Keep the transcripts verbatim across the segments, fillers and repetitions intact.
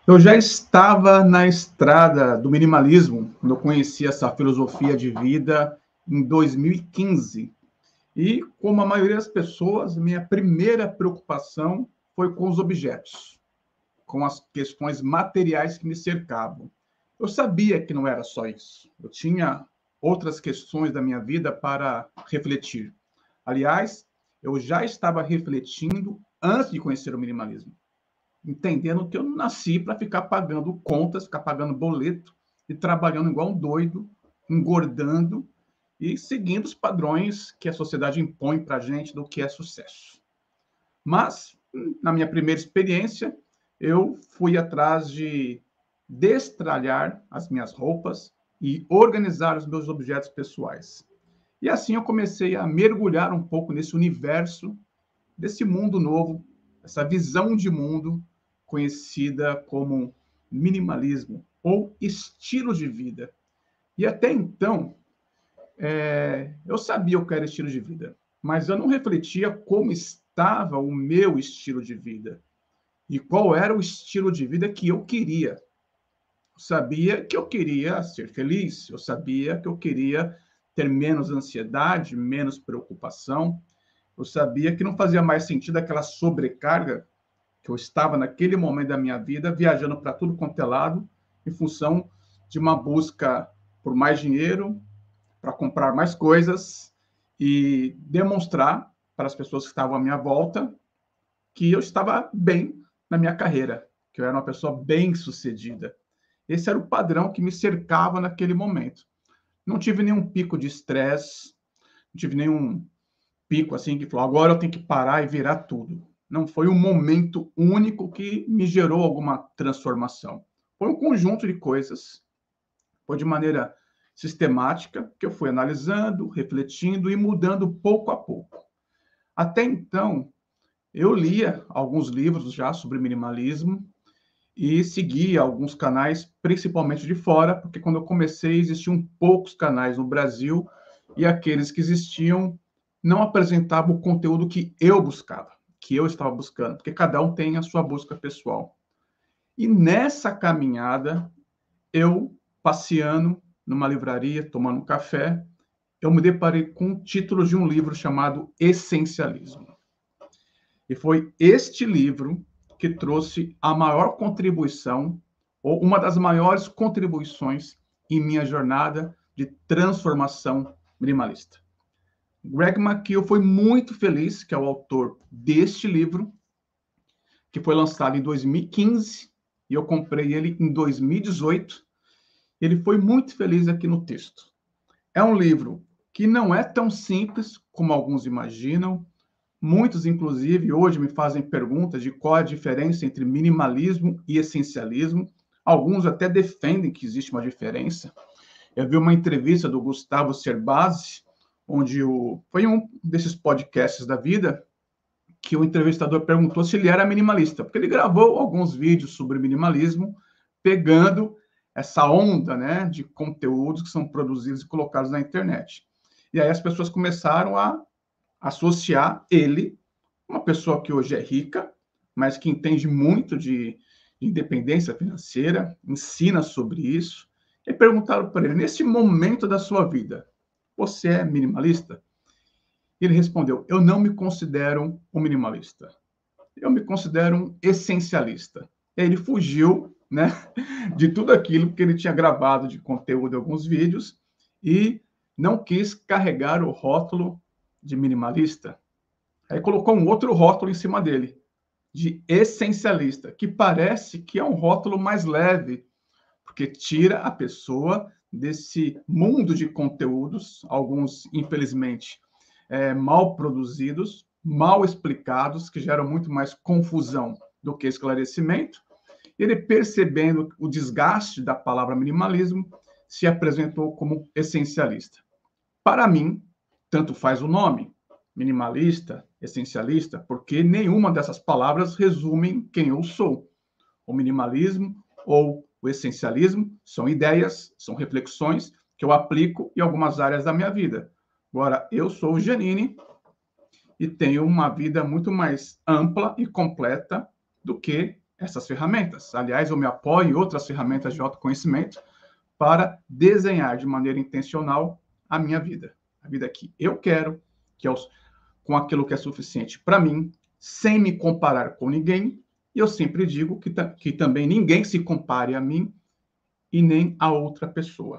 Eu já estava na estrada do minimalismo, quando eu conheci essa filosofia de vida em dois mil e quinze. E, como a maioria das pessoas, minha primeira preocupação foi com os objetos, com as questões materiais que me cercavam. Eu sabia que não era só isso. Eu tinha outras questões da minha vida para refletir. Aliás, eu já estava refletindo antes de conhecer o minimalismo, entendendo que eu não nasci para ficar pagando contas, ficar pagando boleto e trabalhando igual um doido, engordando e seguindo os padrões que a sociedade impõe para a gente do que é sucesso. Mas, na minha primeira experiência, eu fui atrás de destralhar as minhas roupas e organizar os meus objetos pessoais. E assim eu comecei a mergulhar um pouco nesse universo, desse mundo novo, essa visão de mundo conhecida como minimalismo ou estilo de vida. E até então, é, eu sabia o que era estilo de vida, mas eu não refletia como estava o meu estilo de vida e qual era o estilo de vida que eu queria. Eu sabia que eu queria ser feliz, eu sabia que eu queria ter menos ansiedade, menos preocupação, eu sabia que não fazia mais sentido aquela sobrecarga que eu estava naquele momento da minha vida, viajando para tudo quanto é lado, em função de uma busca por mais dinheiro, para comprar mais coisas e demonstrar para as pessoas que estavam à minha volta que eu estava bem na minha carreira, que eu era uma pessoa bem-sucedida. Esse era o padrão que me cercava naquele momento. Não tive nenhum pico de estresse, não tive nenhum pico assim que falou, agora eu tenho que parar e virar tudo. Não foi um momento único que me gerou alguma transformação. Foi um conjunto de coisas, foi de maneira sistemática, que eu fui analisando, refletindo e mudando pouco a pouco. Até então, eu lia alguns livros já sobre minimalismo e seguia alguns canais, principalmente de fora, porque quando eu comecei existiam poucos canais no Brasil e aqueles que existiam não apresentavam o conteúdo que eu buscava, que eu estava buscando, porque cada um tem a sua busca pessoal. E nessa caminhada, eu passeando numa livraria, tomando um café, eu me deparei com o título de um livro chamado Essencialismo. E foi este livro que trouxe a maior contribuição, ou uma das maiores contribuições em minha jornada de transformação minimalista. Greg McKeown foi muito feliz, que é o autor deste livro, que foi lançado em dois mil e quinze, e eu comprei ele em dois mil e dezoito. Ele foi muito feliz aqui no texto. É um livro que não é tão simples como alguns imaginam. Muitos, inclusive, hoje me fazem perguntas de qual é a diferença entre minimalismo e essencialismo. Alguns até defendem que existe uma diferença. Eu vi uma entrevista do Gustavo Cerbasi, onde o... foi um desses podcasts da vida, que o entrevistador perguntou se ele era minimalista, porque ele gravou alguns vídeos sobre minimalismo, pegando essa onda, né, de conteúdos que são produzidos e colocados na internet. E aí as pessoas começaram a associar ele, uma pessoa que hoje é rica, mas que entende muito de, de independência financeira, ensina sobre isso, e perguntaram para ele, nesse momento da sua vida, você é minimalista? Ele respondeu, eu não me considero um minimalista. Eu me considero um essencialista. E aí ele fugiu, né, de tudo aquilo que ele tinha gravado de conteúdo em alguns vídeos e não quis carregar o rótulo de minimalista. Aí colocou um outro rótulo em cima dele, de essencialista, que parece que é um rótulo mais leve, porque tira a pessoa desse mundo de conteúdos, alguns, infelizmente, é, mal produzidos, mal explicados, que geram muito mais confusão do que esclarecimento. Ele, percebendo o desgaste da palavra minimalismo, se apresentou como essencialista. Para mim, tanto faz o nome, minimalista, essencialista, porque nenhuma dessas palavras resume quem eu sou. O minimalismo ou o essencialismo são ideias, são reflexões que eu aplico em algumas áreas da minha vida. Agora, eu sou o Giannini e tenho uma vida muito mais ampla e completa do que essas ferramentas. Aliás, eu me apoio em outras ferramentas de autoconhecimento para desenhar de maneira intencional a minha vida. A vida que eu quero, que é os, com aquilo que é suficiente para mim, sem me comparar com ninguém. E eu sempre digo que, que também ninguém se compare a mim e nem a outra pessoa.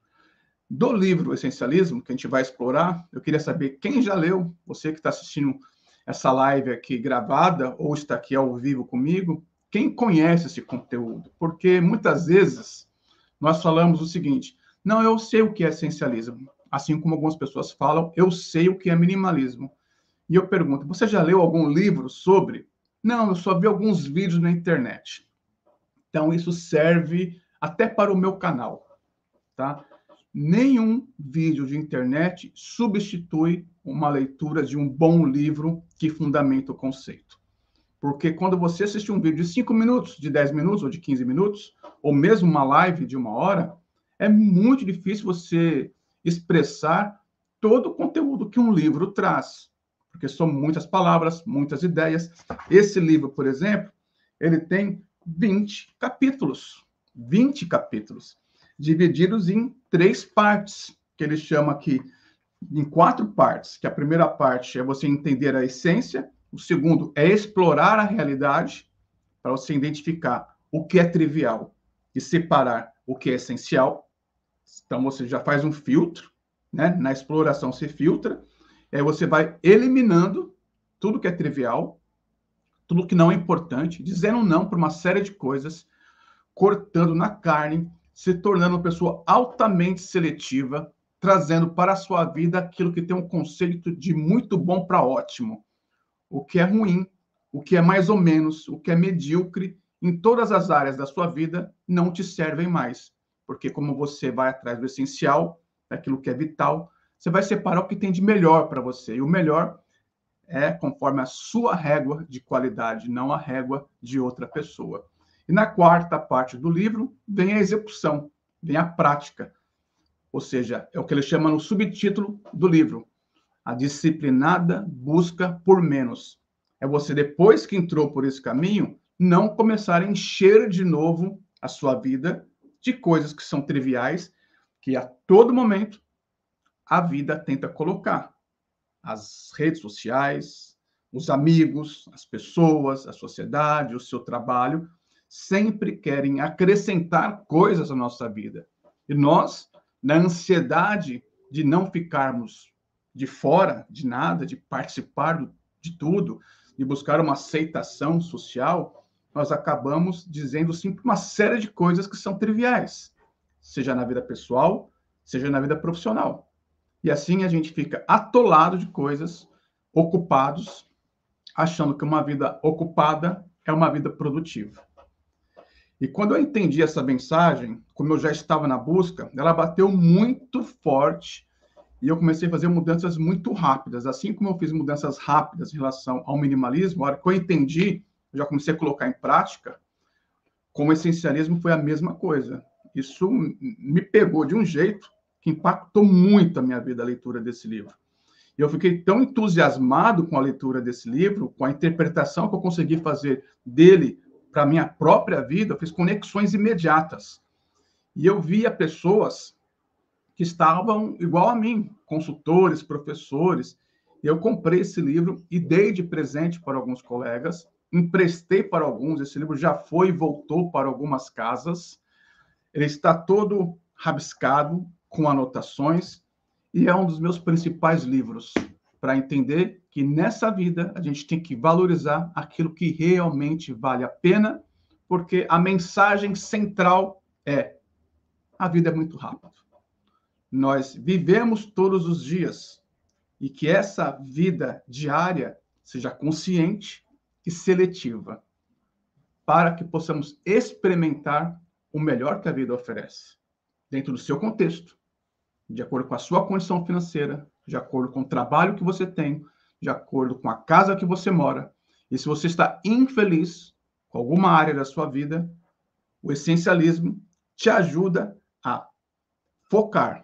Do livro Essencialismo, que a gente vai explorar, eu queria saber quem já leu, você que está assistindo essa live aqui gravada ou está aqui ao vivo comigo, quem conhece esse conteúdo? Porque muitas vezes nós falamos o seguinte: não, eu sei o que é essencialismo. Assim como algumas pessoas falam, eu sei o que é minimalismo. E eu pergunto, você já leu algum livro sobre? Não, eu só vi alguns vídeos na internet. Então, isso serve até para o meu canal, tá? Nenhum vídeo de internet substitui uma leitura de um bom livro que fundamenta o conceito. Porque quando você assiste um vídeo de cinco minutos, de dez minutos ou de quinze minutos, ou mesmo uma live de uma hora, é muito difícil você expressar todo o conteúdo que um livro traz. Porque são muitas palavras, muitas ideias. Esse livro, por exemplo, ele tem vinte capítulos. vinte capítulos, divididos em três partes, que ele chama aqui em quatro partes. Que a primeira parte é você entender a essência, o segundo é explorar a realidade, para você identificar o que é trivial e separar o que é essencial. Então, você já faz um filtro, né? Na exploração, você filtra, e aí você vai eliminando tudo que é trivial, tudo que não é importante, dizendo não para uma série de coisas, cortando na carne, se tornando uma pessoa altamente seletiva, trazendo para a sua vida aquilo que tem um conceito de muito bom para ótimo. O que é ruim, o que é mais ou menos, o que é medíocre, em todas as áreas da sua vida, não te servem mais. Porque como você vai atrás do essencial, daquilo que é vital, você vai separar o que tem de melhor para você. E o melhor é conforme a sua régua de qualidade, não a régua de outra pessoa. E na quarta parte do livro, vem a execução, vem a prática. Ou seja, é o que ele chama no subtítulo do livro, a disciplinada busca por menos. É você, depois que entrou por esse caminho, não começar a encher de novo a sua vida de coisas que são triviais, que a todo momento a vida tenta colocar. As redes sociais, os amigos, as pessoas, a sociedade, o seu trabalho, sempre querem acrescentar coisas à nossa vida. E nós, na ansiedade de não ficarmos de fora de nada, de participar de tudo, de buscar uma aceitação social, nós acabamos dizendo sim uma série de coisas que são triviais, seja na vida pessoal, seja na vida profissional. E assim a gente fica atolado de coisas, ocupados, achando que uma vida ocupada é uma vida produtiva. E quando eu entendi essa mensagem, como eu já estava na busca, ela bateu muito forte e eu comecei a fazer mudanças muito rápidas. Assim como eu fiz mudanças rápidas em relação ao minimalismo, a hora que eu entendi, eu já comecei a colocar em prática, com o essencialismo foi a mesma coisa. Isso me pegou de um jeito que impactou muito a minha vida, a leitura desse livro. E eu fiquei tão entusiasmado com a leitura desse livro, com a interpretação que eu consegui fazer dele para a minha própria vida, eu fiz conexões imediatas. E eu via pessoas que estavam igual a mim, consultores, professores. Eu comprei esse livro e dei de presente para alguns colegas, emprestei para alguns, esse livro já foi e voltou para algumas casas. Ele está todo rabiscado, com anotações, e é um dos meus principais livros para entender que nessa vida a gente tem que valorizar aquilo que realmente vale a pena, porque a mensagem central é: a vida é muito rápida. Nós vivemos todos os dias e que essa vida diária seja consciente e seletiva, para que possamos experimentar o melhor que a vida oferece, dentro do seu contexto, de acordo com a sua condição financeira, de acordo com o trabalho que você tem, de acordo com a casa que você mora. E se você está infeliz com alguma área da sua vida, o essencialismo te ajuda a focar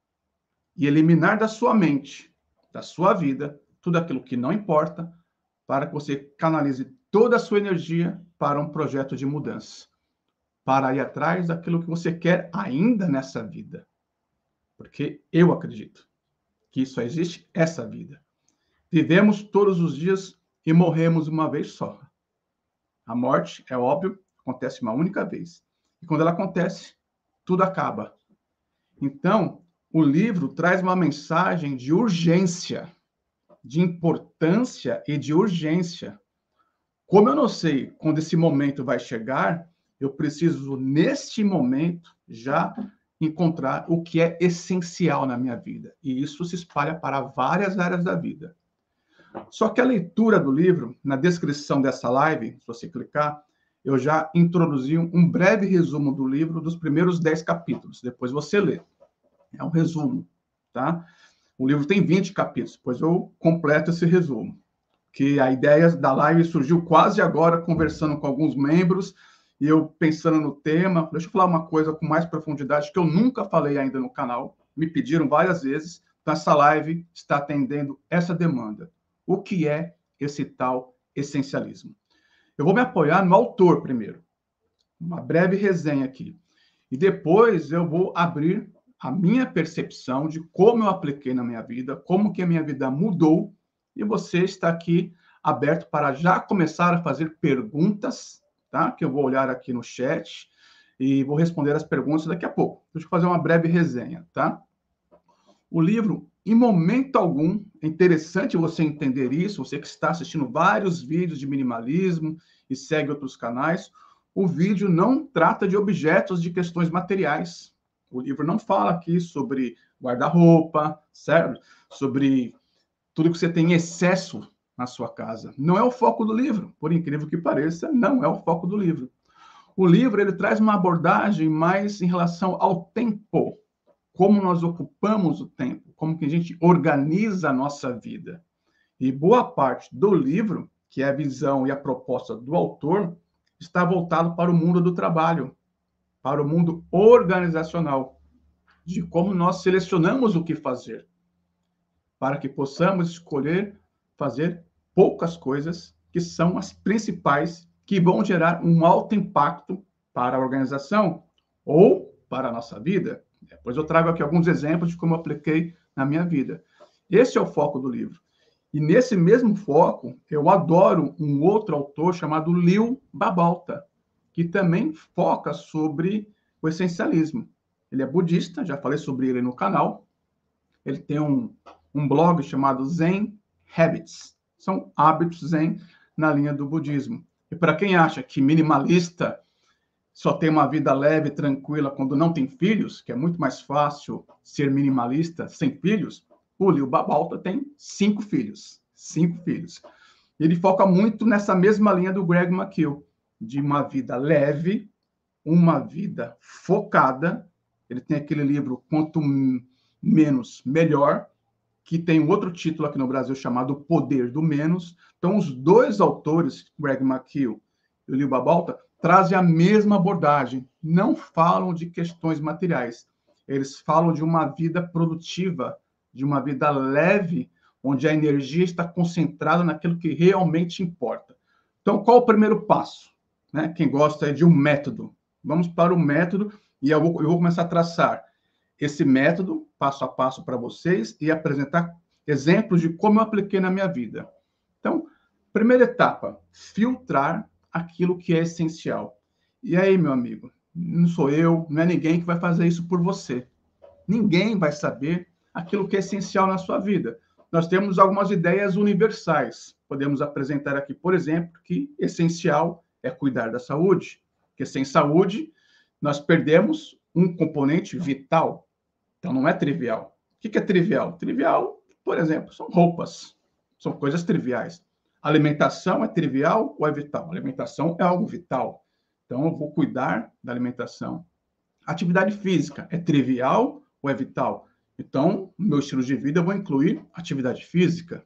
e eliminar da sua mente, da sua vida, tudo aquilo que não importa, para que você canalize toda a sua energia para um projeto de mudança, para ir atrás daquilo que você quer ainda nessa vida. Porque eu acredito que só existe essa vida. Vivemos todos os dias e morremos uma vez só. A morte, é óbvio, acontece uma única vez. E quando ela acontece, tudo acaba. Então, o livro traz uma mensagem de urgência, de importância e de urgência. Como eu não sei quando esse momento vai chegar, eu preciso, neste momento, já encontrar o que é essencial na minha vida. E isso se espalha para várias áreas da vida. Só que a leitura do livro, na descrição dessa live, se você clicar, eu já introduzi um breve resumo do livro dos primeiros dez capítulos. Depois você lê. É um resumo, tá? O livro tem vinte capítulos, depois eu completo esse resumo. Que a ideia da live surgiu quase agora, conversando com alguns membros, e eu pensando no tema. Deixa eu falar uma coisa com mais profundidade, que eu nunca falei ainda no canal. Me pediram várias vezes. Então, essa live está atendendo essa demanda. O que é esse tal essencialismo? Eu vou me apoiar no autor primeiro. Uma breve resenha aqui. E depois eu vou abrir a minha percepção de como eu apliquei na minha vida, como que a minha vida mudou, e você está aqui aberto para já começar a fazer perguntas, tá? Que eu vou olhar aqui no chat e vou responder as perguntas daqui a pouco. Deixa eu fazer uma breve resenha, tá? O livro, em momento algum, é interessante você entender isso, você que está assistindo vários vídeos de minimalismo e segue outros canais, o vídeo não trata de objetos, de questões materiais. O livro não fala aqui sobre guarda-roupa, certo? Sobre tudo que você tem em excesso na sua casa. Não é o foco do livro, por incrível que pareça, não é o foco do livro. O livro, ele traz uma abordagem mais em relação ao tempo, como nós ocupamos o tempo, como que a gente organiza a nossa vida. E boa parte do livro, que é a visão e a proposta do autor, está voltado para o mundo do trabalho, para o mundo organizacional, de como nós selecionamos o que fazer, para que possamos escolher fazer poucas coisas que são as principais, que vão gerar um alto impacto para a organização ou para a nossa vida. Depois eu trago aqui alguns exemplos de como eu apliquei na minha vida. Esse é o foco do livro. E nesse mesmo foco, eu adoro um outro autor chamado Liu Babalta, que também foca sobre o essencialismo. Ele é budista, já falei sobre ele no canal. Ele tem um, um blog chamado Zen Habits. São hábitos zen na linha do budismo. E para quem acha que minimalista só tem uma vida leve, tranquila, quando não tem filhos, que é muito mais fácil ser minimalista sem filhos, o Liu Babalta tem cinco filhos. Cinco filhos. Ele foca muito nessa mesma linha do Greg McKeown, de uma vida leve, uma vida focada. Ele tem aquele livro Quanto Menos, Melhor, que tem um outro título aqui no Brasil chamado O Poder do Menos. Então, os dois autores, Greg McKeown e o Liu Babalta, trazem a mesma abordagem. Não falam de questões materiais. Eles falam de uma vida produtiva, de uma vida leve, onde a energia está concentrada naquilo que realmente importa. Então, qual o primeiro passo? Né? Quem gosta de um método. Vamos para o método e eu vou, eu vou começar a traçar esse método, passo a passo, para vocês e apresentar exemplos de como eu apliquei na minha vida. Então, primeira etapa, filtrar aquilo que é essencial. E aí, meu amigo, não sou eu, não é ninguém que vai fazer isso por você. Ninguém vai saber aquilo que é essencial na sua vida. Nós temos algumas ideias universais. Podemos apresentar aqui, por exemplo, que essencial é cuidar da saúde, porque sem saúde nós perdemos um componente vital. Então, não é trivial. O que é trivial? Trivial, por exemplo, são roupas. São coisas triviais. Alimentação é trivial ou é vital? Alimentação é algo vital. Então, eu vou cuidar da alimentação. Atividade física é trivial ou é vital? Então, no meu estilo de vida, eu vou incluir atividade física.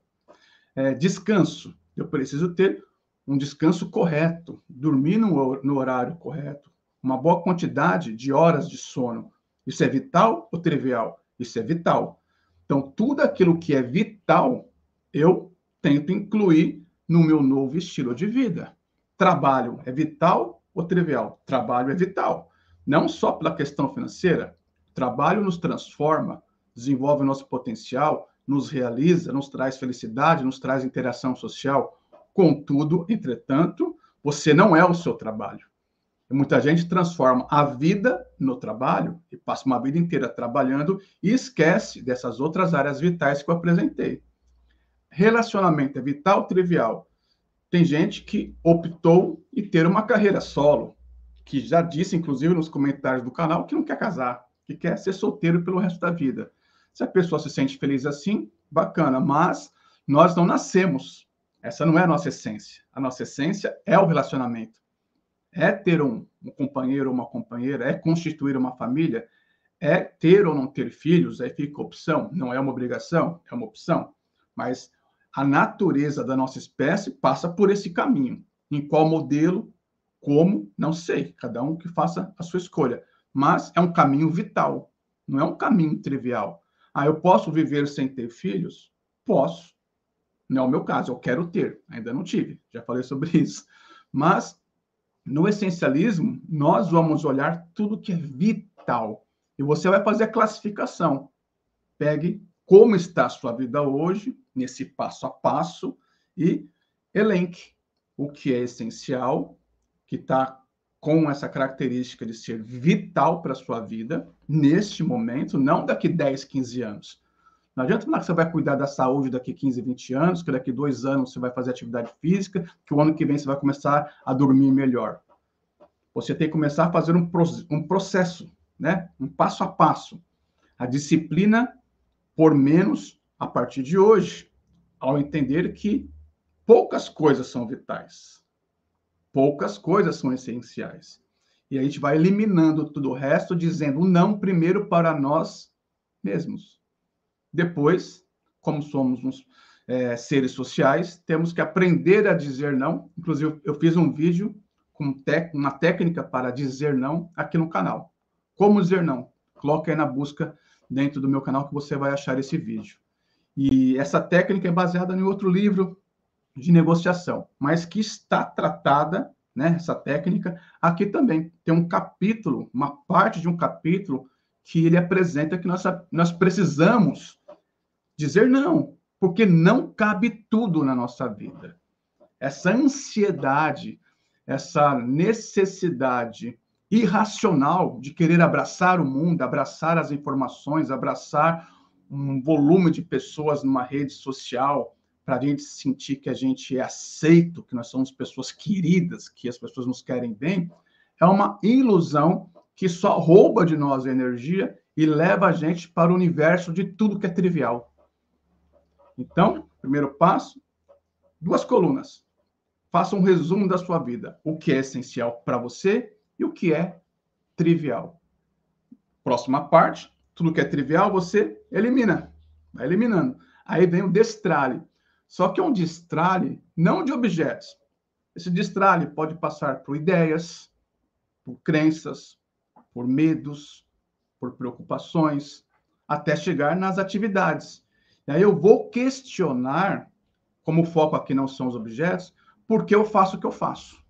É, descanso. Eu preciso ter um descanso correto, dormir no, no horário correto, uma boa quantidade de horas de sono. Isso é vital ou trivial? Isso é vital. Então, tudo aquilo que é vital, eu tento incluir no meu novo estilo de vida. trabalho é vital ou trivial? Trabalho é vital. Não só pela questão financeira. O trabalho nos transforma, desenvolve o nosso potencial, nos realiza, nos traz felicidade, nos traz interação social. Contudo, entretanto, você não é o seu trabalho. E muita gente transforma a vida no trabalho e passa uma vida inteira trabalhando e esquece dessas outras áreas vitais que eu apresentei. Relacionamento é vital ou trivial? Tem gente que optou em ter uma carreira solo, que já disse, inclusive, nos comentários do canal, que não quer casar, que quer ser solteiro pelo resto da vida. Se a pessoa se sente feliz assim, bacana, mas nós não nascemos. Essa não é a nossa essência. A nossa essência é o relacionamento. É ter um, um companheiro ou uma companheira, é constituir uma família, é ter ou não ter filhos, aí fica opção. Não é uma obrigação, é uma opção. Mas a natureza da nossa espécie passa por esse caminho. Em qual modelo, como, não sei. Cada um que faça a sua escolha. Mas é um caminho vital, não é um caminho trivial. Ah, eu posso viver sem ter filhos? Posso. Não é o meu caso, eu quero ter. Ainda não tive, já falei sobre isso. Mas no essencialismo, nós vamos olhar tudo que é vital. E você vai fazer a classificação. Pegue como está a sua vida hoje, nesse passo a passo, e elenque o que é essencial, que está com essa característica de ser vital para a sua vida, neste momento, não daqui dez, quinze anos. Não adianta falar que você vai cuidar da saúde daqui quinze, vinte anos, que daqui dois anos você vai fazer atividade física, que o ano que vem você vai começar a dormir melhor. Você tem que começar a fazer um, um processo, né? Um passo a passo. A disciplina por menos a partir de hoje, ao entender que poucas coisas são vitais, poucas coisas são essenciais. E a gente vai eliminando tudo o resto, dizendo não primeiro para nós mesmos. Depois, como somos uns, é, seres sociais, temos que aprender a dizer não. Inclusive, eu fiz um vídeo com uma técnica para dizer não aqui no canal. Como dizer não? Coloque aí na busca dentro do meu canal que você vai achar esse vídeo. E essa técnica é baseada em outro livro de negociação, mas que está tratada, né, essa técnica, aqui também. Tem um capítulo, uma parte de um capítulo que ele apresenta que nós, nós precisamos dizer não, porque não cabe tudo na nossa vida. Essa ansiedade, essa necessidade irracional de querer abraçar o mundo, abraçar as informações, abraçar um volume de pessoas numa rede social, para a gente sentir que a gente é aceito, que nós somos pessoas queridas, que as pessoas nos querem bem, é uma ilusão que só rouba de nós a energia e leva a gente para o universo de tudo que é trivial. Então, primeiro passo, duas colunas. Faça um resumo da sua vida. O que é essencial para você e o que é trivial. Próxima parte, tudo que é trivial você elimina. Vai eliminando. Aí vem o destralhe. Só que é um destralhe não de objetos. Esse destralhe pode passar por ideias, por crenças, por medos, por preocupações, até chegar nas atividades. E aí eu vou questionar, como o foco aqui não são os objetos, por que eu faço o que eu faço.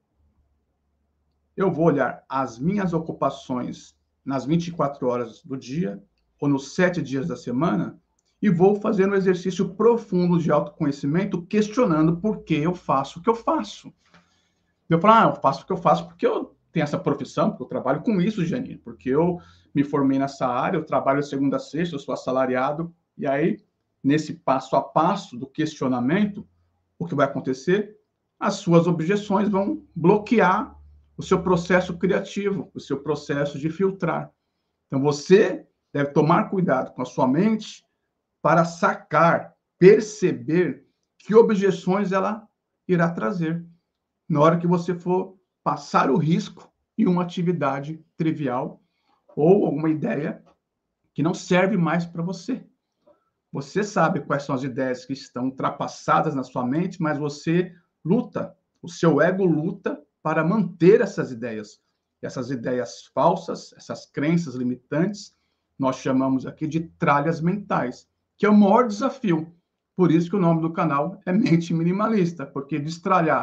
Eu vou olhar as minhas ocupações nas vinte e quatro horas do dia, ou nos sete dias da semana, e vou fazer um exercício profundo de autoconhecimento, questionando por que eu faço o que eu faço. Eu falo, ah, eu faço o que eu faço porque eu tenho essa profissão, porque eu trabalho com isso, Janine, porque eu me formei nessa área, eu trabalho de segunda a sexta, eu sou assalariado, e aí, nesse passo a passo do questionamento, o que vai acontecer? As suas objeções vão bloquear o seu processo criativo, o seu processo de filtrar. Então, você deve tomar cuidado com a sua mente para sacar, perceber que objeções ela irá trazer na hora que você for passar o risco em uma atividade trivial ou alguma ideia que não serve mais para você. Você sabe quais são as ideias que estão ultrapassadas na sua mente, mas você luta, o seu ego luta para manter essas ideias. Essas ideias falsas, essas crenças limitantes, nós chamamos aqui de tralhas mentais, que é o maior desafio. Por isso que o nome do canal é Mente Minimalista, porque destralhar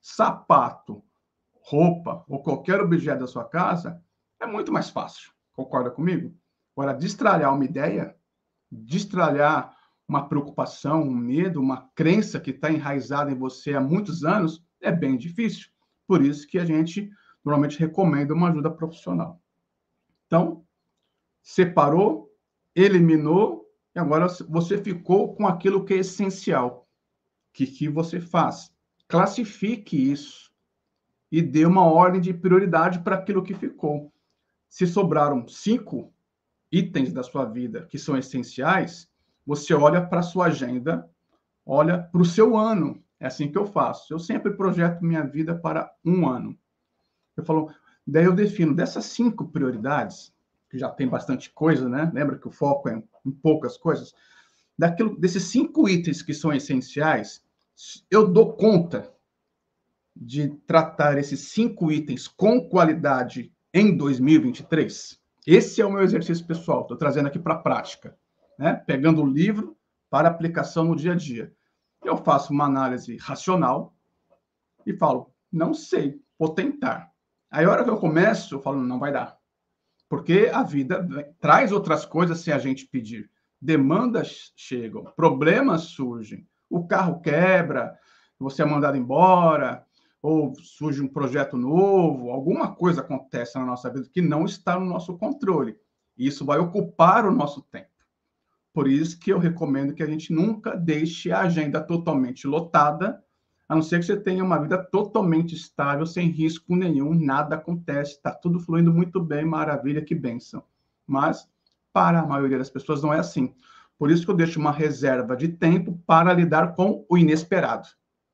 sapato, roupa ou qualquer objeto da sua casa, é muito mais fácil. Concorda comigo? Agora, destralhar uma ideia, destralhar uma preocupação, um medo, uma crença que está enraizada em você há muitos anos, é bem difícil. Por isso que a gente normalmente recomenda uma ajuda profissional. Então, separou, eliminou, e agora você ficou com aquilo que é essencial. O que, que você faz? Classifique isso e dê uma ordem de prioridade para aquilo que ficou. Se sobraram cinco itens da sua vida que são essenciais, você olha para a sua agenda, olha para o seu ano. É assim que eu faço. Eu sempre projeto minha vida para um ano. Eu falo, daí eu defino dessas cinco prioridades, que já tem bastante coisa, né? Lembra que o foco é em poucas coisas. Daquilo, desses cinco itens que são essenciais, eu dou conta de tratar esses cinco itens com qualidade em dois mil e vinte e três? Esse é o meu exercício pessoal, estou trazendo aqui para a prática, né? Pegando o livro para aplicação no dia a dia. Eu faço uma análise racional e falo, não sei, vou tentar. Aí, a hora que eu começo, eu falo, não vai dar. Porque a vida traz outras coisas se a gente pedir. Demandas chegam, problemas surgem, o carro quebra, você é mandado embora, ou surge um projeto novo, alguma coisa acontece na nossa vida que não está no nosso controle. Isso vai ocupar o nosso tempo. Por isso que eu recomendo que a gente nunca deixe a agenda totalmente lotada, a não ser que você tenha uma vida totalmente estável, sem risco nenhum, nada acontece, está tudo fluindo muito bem, maravilha, que bênção. Mas, para a maioria das pessoas, não é assim. Por isso que eu deixo uma reserva de tempo para lidar com o inesperado.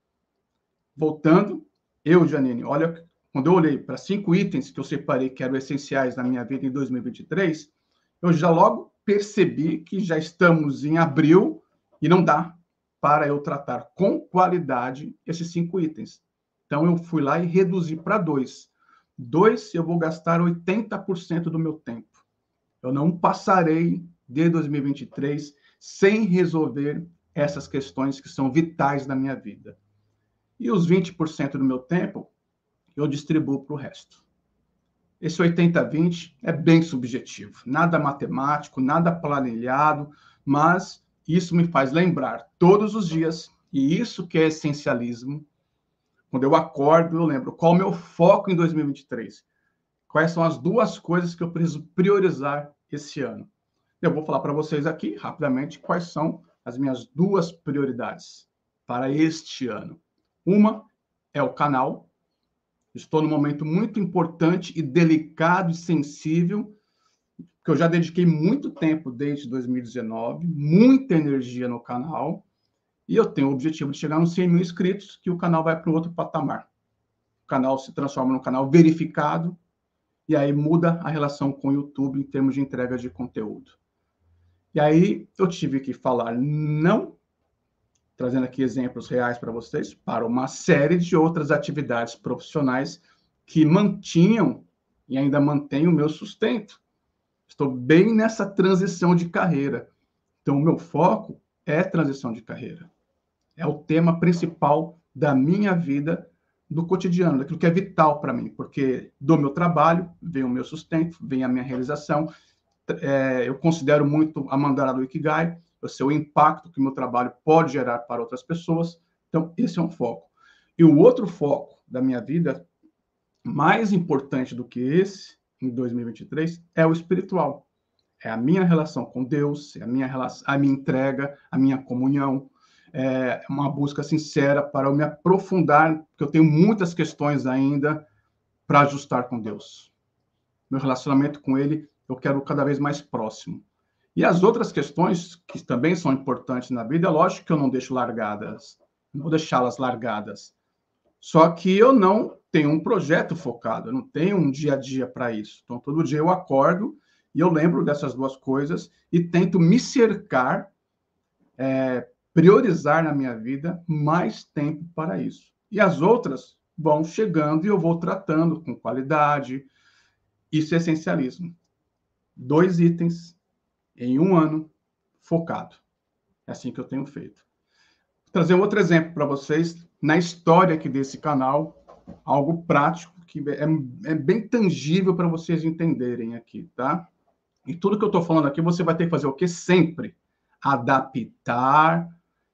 Voltando, eu, Janine, olha, quando eu olhei para cinco itens que eu separei que eram essenciais na minha vida em dois mil e vinte e três, eu já logo percebi que já estamos em abril e não dá para eu tratar com qualidade esses cinco itens. Então, eu fui lá e reduzi para dois. Dois, eu vou gastar oitenta por cento do meu tempo. Eu não passarei de dois mil e vinte e três sem resolver essas questões que são vitais na minha vida. E os vinte por cento do meu tempo, eu distribuo para o resto. Esse oitenta vinte é bem subjetivo, nada matemático, nada planilhado, mas isso me faz lembrar todos os dias, e isso que é essencialismo. Quando eu acordo, eu lembro qual é o meu foco em dois mil e vinte e três. Quais são as duas coisas que eu preciso priorizar esse ano. Eu vou falar para vocês aqui, rapidamente, quais são as minhas duas prioridades para este ano. Uma é o canal. Estou num momento muito importante e delicado e sensível, que eu já dediquei muito tempo desde dois mil e dezenove, muita energia no canal, e eu tenho o objetivo de chegar nos cem mil inscritos, que o canal vai para um outro patamar. O canal se transforma num canal verificado, e aí muda a relação com o YouTube em termos de entrega de conteúdo. E aí eu tive que falar não, trazendo aqui exemplos reais para vocês, para uma série de outras atividades profissionais que mantinham e ainda mantêm o meu sustento. Estou bem nessa transição de carreira. Então, o meu foco é transição de carreira. É o tema principal da minha vida, do cotidiano, daquilo que é vital para mim, porque do meu trabalho vem o meu sustento, vem a minha realização. É, eu considero muito a mandala do Ikigai, o seu impacto que o meu trabalho pode gerar para outras pessoas. Então, esse é um foco. E o outro foco da minha vida, mais importante do que esse, em dois mil e vinte e três, é o espiritual. É a minha relação com Deus, é a minha, relação, a minha entrega, a minha comunhão, é uma busca sincera para eu me aprofundar, porque eu tenho muitas questões ainda para ajustar com Deus. Meu relacionamento com Ele, eu quero cada vez mais próximo. E as outras questões, que também são importantes na vida, é lógico que eu não deixo largadas, não vou deixá-las largadas. Só que eu não tenho um projeto focado, eu não tenho um dia a dia para isso. Então, todo dia eu acordo e eu lembro dessas duas coisas e tento me cercar, é, priorizar na minha vida mais tempo para isso. E as outras vão chegando e eu vou tratando com qualidade. Isso é essencialismo. Dois itens em um ano focado. É assim que eu tenho feito. Vou trazer um outro exemplo para vocês, na história aqui desse canal, algo prático, que é, é bem tangível para vocês entenderem aqui, tá? E tudo que eu estou falando aqui, você vai ter que fazer o quê? Sempre adaptar,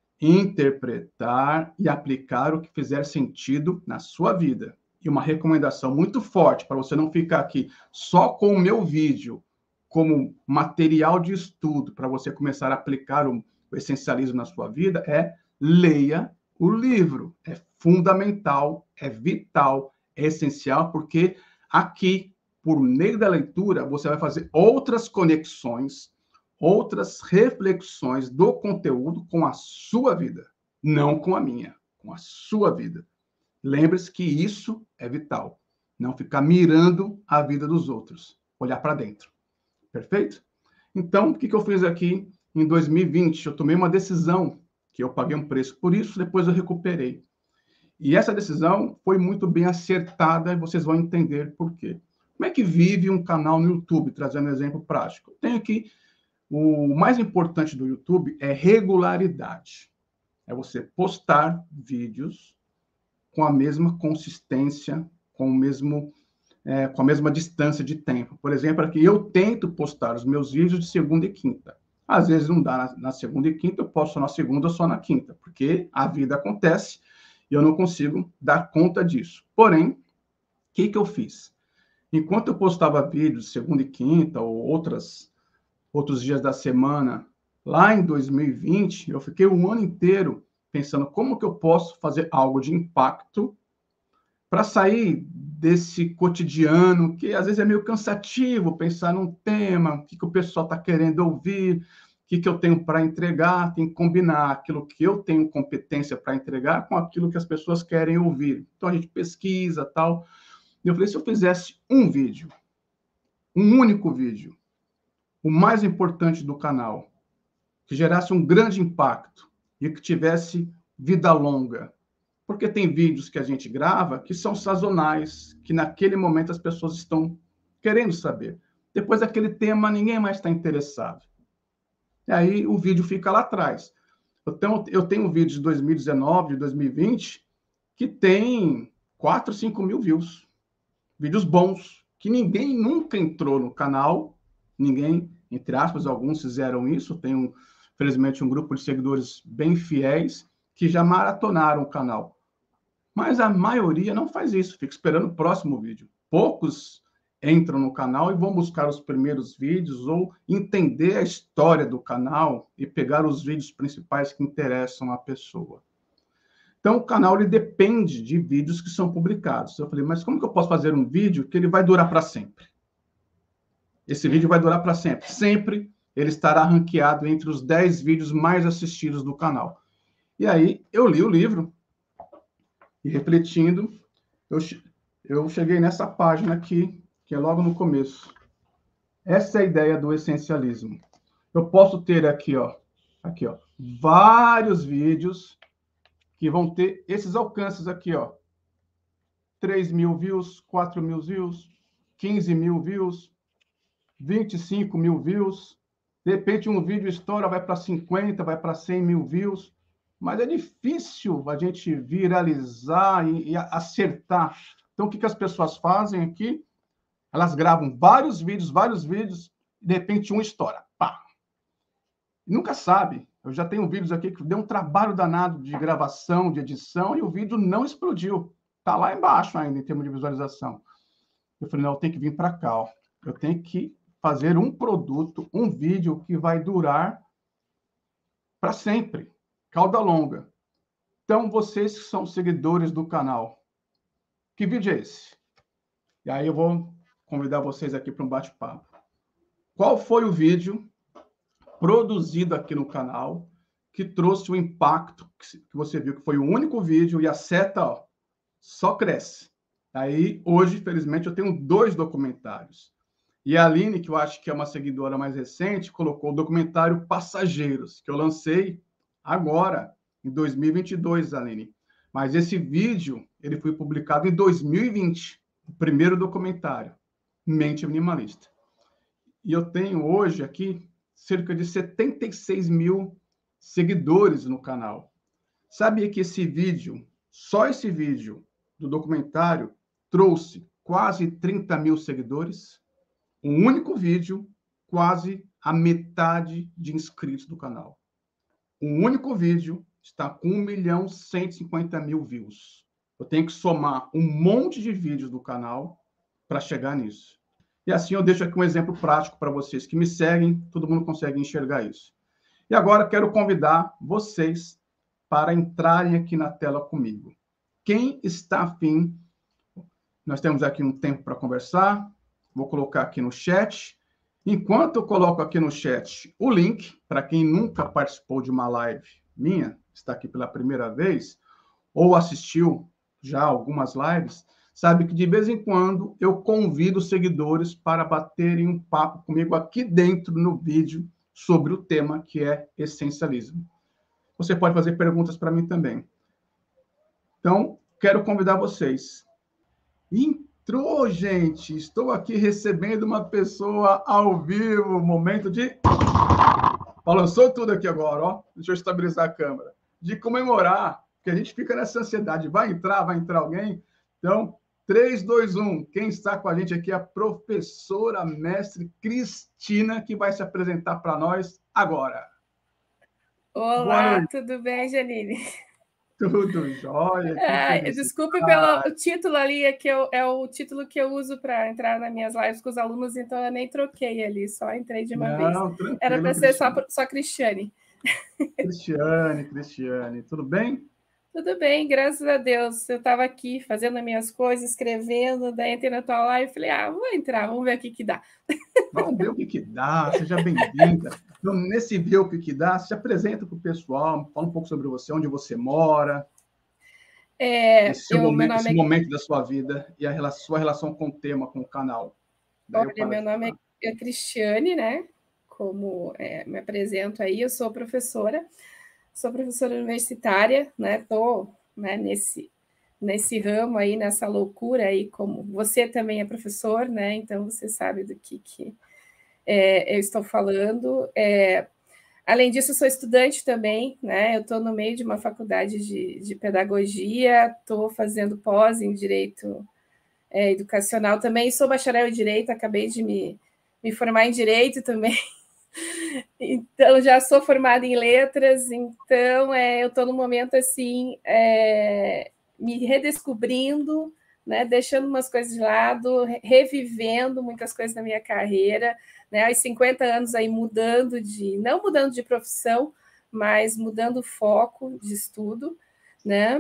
interpretar e aplicar o que fizer sentido na sua vida. E uma recomendação muito forte para você não ficar aqui só com o meu vídeo como material de estudo para você começar a aplicar o, o essencialismo na sua vida é leia o livro. É fundamental, é vital, é essencial, porque aqui, por meio da leitura, você vai fazer outras conexões, outras reflexões do conteúdo com a sua vida, não com a minha, com a sua vida. Lembre-se que isso é vital. Não ficar mirando a vida dos outros, olhar para dentro. Perfeito? Então, o que eu fiz aqui em dois mil e vinte? Eu tomei uma decisão, que eu paguei um preço por isso, depois eu recuperei. E essa decisão foi muito bem acertada, e vocês vão entender por quê. Como é que vive um canal no YouTube, trazendo um exemplo prático? Eu tenho aqui, o mais importante do YouTube é regularidade. É você postar vídeos com a mesma consistência, com o mesmo, é, com a mesma distância de tempo. Por exemplo, aqui eu tento postar os meus vídeos de segunda e quinta. Às vezes não dá na, na segunda e quinta, eu posto na segunda ou só na quinta, porque a vida acontece e eu não consigo dar conta disso. Porém, o que, que eu fiz? Enquanto eu postava vídeos de segunda e quinta ou outras, outros dias da semana, lá em dois mil e vinte, eu fiquei um ano inteiro pensando como que eu posso fazer algo de impacto para sair desse cotidiano, que às vezes é meio cansativo pensar num tema, o que, que o pessoal está querendo ouvir, o que, que eu tenho para entregar, tem que combinar aquilo que eu tenho competência para entregar com aquilo que as pessoas querem ouvir. Então, a gente pesquisa, tal. E eu falei, se eu fizesse um vídeo, um único vídeo, o mais importante do canal, que gerasse um grande impacto e que tivesse vida longa. Porque tem vídeos que a gente grava que são sazonais, que naquele momento as pessoas estão querendo saber. Depois daquele tema, ninguém mais está interessado. E aí o vídeo fica lá atrás. Eu tenho, eu tenho um vídeo de dois mil e dezenove, de dois mil e vinte, que tem quatro, cinco mil views. Vídeos bons, que ninguém nunca entrou no canal, ninguém, entre aspas, alguns fizeram isso. Tenho, felizmente, um grupo de seguidores bem fiéis que já maratonaram o canal. Mas a maioria não faz isso, fica esperando o próximo vídeo. Poucos entram no canal e vão buscar os primeiros vídeos ou entender a história do canal e pegar os vídeos principais que interessam a pessoa. Então, o canal ele depende de vídeos que são publicados. Eu falei, mas como que eu posso fazer um vídeo que ele vai durar para sempre? Esse vídeo vai durar para sempre. Sempre ele estará ranqueado entre os dez vídeos mais assistidos do canal. E aí, eu li o livro e, refletindo, eu, eu cheguei nessa página aqui, que é logo no começo. Essa é a ideia do essencialismo. Eu posso ter aqui, ó, aqui, ó, vários vídeos que vão ter esses alcances aqui, ó. três mil views, quatro mil views, quinze mil views, vinte e cinco mil views. De repente, um vídeo estoura, vai para cinquenta, vai para cem mil views. Mas é difícil a gente viralizar e, e acertar. Então, o que, que as pessoas fazem aqui? Elas gravam vários vídeos, vários vídeos, e de repente um estoura. Pá! E nunca sabe. Eu já tenho vídeos aqui que deu um trabalho danado de gravação, de edição, e o vídeo não explodiu. Está lá embaixo ainda, em termos de visualização. Eu falei, não, eu tenho que vir para cá. Ó. Eu tenho que fazer um produto, um vídeo que vai durar para sempre. Cauda longa. Então, vocês que são seguidores do canal, que vídeo é esse? E aí eu vou convidar vocês aqui para um bate-papo. Qual foi o vídeo produzido aqui no canal que trouxe o impacto que você viu, que foi o único vídeo e a seta, ó, só cresce? Aí, hoje, felizmente, eu tenho dois documentários. E a Aline, que eu acho que é uma seguidora mais recente, colocou o documentário Passageiros, que eu lancei agora, em dois mil e vinte e dois, Aline. Mas esse vídeo, ele foi publicado em dois mil e vinte, o primeiro documentário, Mente Minimalista. E eu tenho hoje aqui cerca de setenta e seis mil seguidores no canal. Sabia que esse vídeo Só esse vídeo do documentário trouxe quase trinta mil seguidores. Um único vídeo, quase a metade de inscritos do canal. Um único vídeo está com um milhão cento e cinquenta mil views. Eu tenho que somar um monte de vídeos do canal para chegar nisso. E assim eu deixo aqui um exemplo prático para vocês que me seguem, todo mundo consegue enxergar isso. E agora quero convidar vocês para entrarem aqui na tela comigo. Quem está afim, nós temos aqui um tempo para conversar, vou colocar aqui no chat. Enquanto eu coloco aqui no chat o link, para quem nunca participou de uma live minha, está aqui pela primeira vez, ou assistiu já algumas lives, sabe que de vez em quando eu convido seguidores para baterem um papo comigo aqui dentro no vídeo sobre o tema que é essencialismo. Você pode fazer perguntas para mim também. Então, quero convidar vocês. Entrou, gente! Estou aqui recebendo uma pessoa ao vivo, momento de... Balançou tudo aqui agora, ó. Deixa eu estabilizar a câmera. De comemorar, que a gente fica nessa ansiedade. Vai entrar, vai entrar alguém? Então, três, dois, um. Quem está com a gente aqui é a professora mestre Cristina, que vai se apresentar para nós agora. Olá, tudo bem, Janine? Tudo jóia. Ah, desculpe pelo título ali, é, que eu, é o título que eu uso para entrar nas minhas lives com os alunos, então eu nem troquei ali, só entrei de uma Não, vez. Tranquilo, era para ser só, só Cristiane. Cristiane, Cristiane, tudo bem? Tudo bem, graças a Deus. Eu estava aqui fazendo as minhas coisas, escrevendo, daí entrei na tua live e falei, ah, vou entrar, vamos ver o que que dá. Vamos ver o que que dá, seja bem-vinda. Então, nesse ver o que que dá, se apresenta para o pessoal, fala um pouco sobre você, onde você mora, é, esse, eu, momento, meu nome esse é... momento da sua vida e a relação, sua relação com o tema, com o canal. Daí Olha, meu nome é, é Cristiane, né? Como é, me apresento aí, eu sou professora, sou professora universitária, né? Estou né, nesse, nesse ramo aí, nessa loucura aí, como você também é professor, né? Então você sabe do que, que é, eu estou falando. É, além disso, eu sou estudante também, né? Eu estou no meio de uma faculdade de, de pedagogia, estou fazendo pós em direito é, educacional também, sou bacharel em direito, acabei de me, me formar em direito também. Então, já sou formada em letras, então é, eu estou no momento assim, é, me redescobrindo, né, deixando umas coisas de lado, revivendo muitas coisas na minha carreira, né, aos cinquenta anos aí mudando de, não mudando de profissão, mas mudando o foco de estudo, né?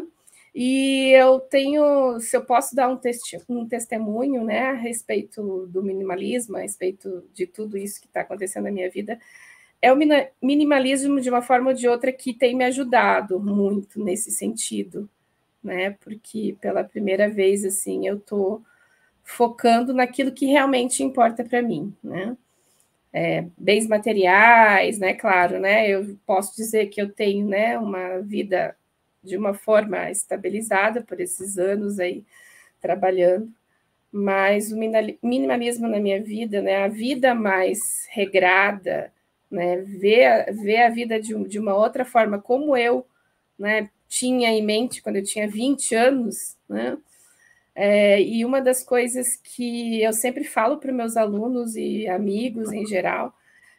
E eu tenho, se eu posso dar um, testi um testemunho, né, a respeito do minimalismo, a respeito de tudo isso que está acontecendo na minha vida, é o minimalismo de uma forma ou de outra que tem me ajudado muito nesse sentido, né? Porque pela primeira vez assim eu estou focando naquilo que realmente importa para mim, né? É, bens materiais, né? Claro, né? Eu posso dizer que eu tenho, né, uma vida de uma forma estabilizada por esses anos aí trabalhando, mas o minimalismo na minha vida, né? A vida mais regrada, né, ver, ver a vida de, de uma outra forma, como eu, né, tinha em mente quando eu tinha vinte anos, né? É, e uma das coisas que eu sempre falo para os meus alunos e amigos em geral,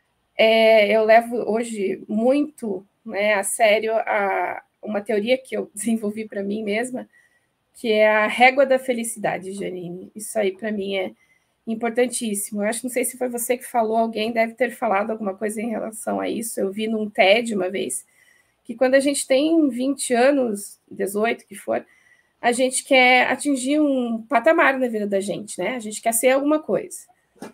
é, eu levo hoje muito, né, a sério a, uma teoria que eu desenvolvi para mim mesma, que é a régua da felicidade, Janine. Isso aí para mim é importantíssimo. Eu acho, não sei se foi você que falou, alguém deve ter falado alguma coisa em relação a isso. Eu vi num TED uma vez, que quando a gente tem vinte anos, dezoito, que for, a gente quer atingir um patamar na vida da gente, né? A gente quer ser alguma coisa.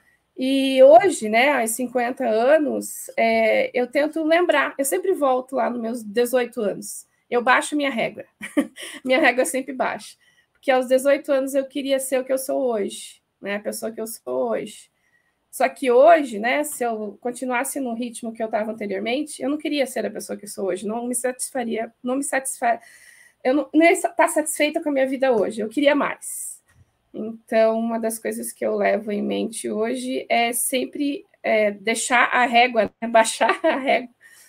E hoje, né, aos cinquenta anos, é, eu tento lembrar, eu sempre volto lá nos meus dezoito anos. Eu baixo minha régua. Minha régua sempre baixa. Porque aos dezoito anos eu queria ser o que eu sou hoje, né? A pessoa que eu sou hoje. Só que hoje, né, se eu continuasse no ritmo que eu estava anteriormente, eu não queria ser a pessoa que eu sou hoje, não me satisfaria, não me satisfaria, eu não, não ia estar satisfeita com a minha vida hoje, eu queria mais. Então, uma das coisas que eu levo em mente hoje é sempre é, deixar a régua, né, baixar a régua,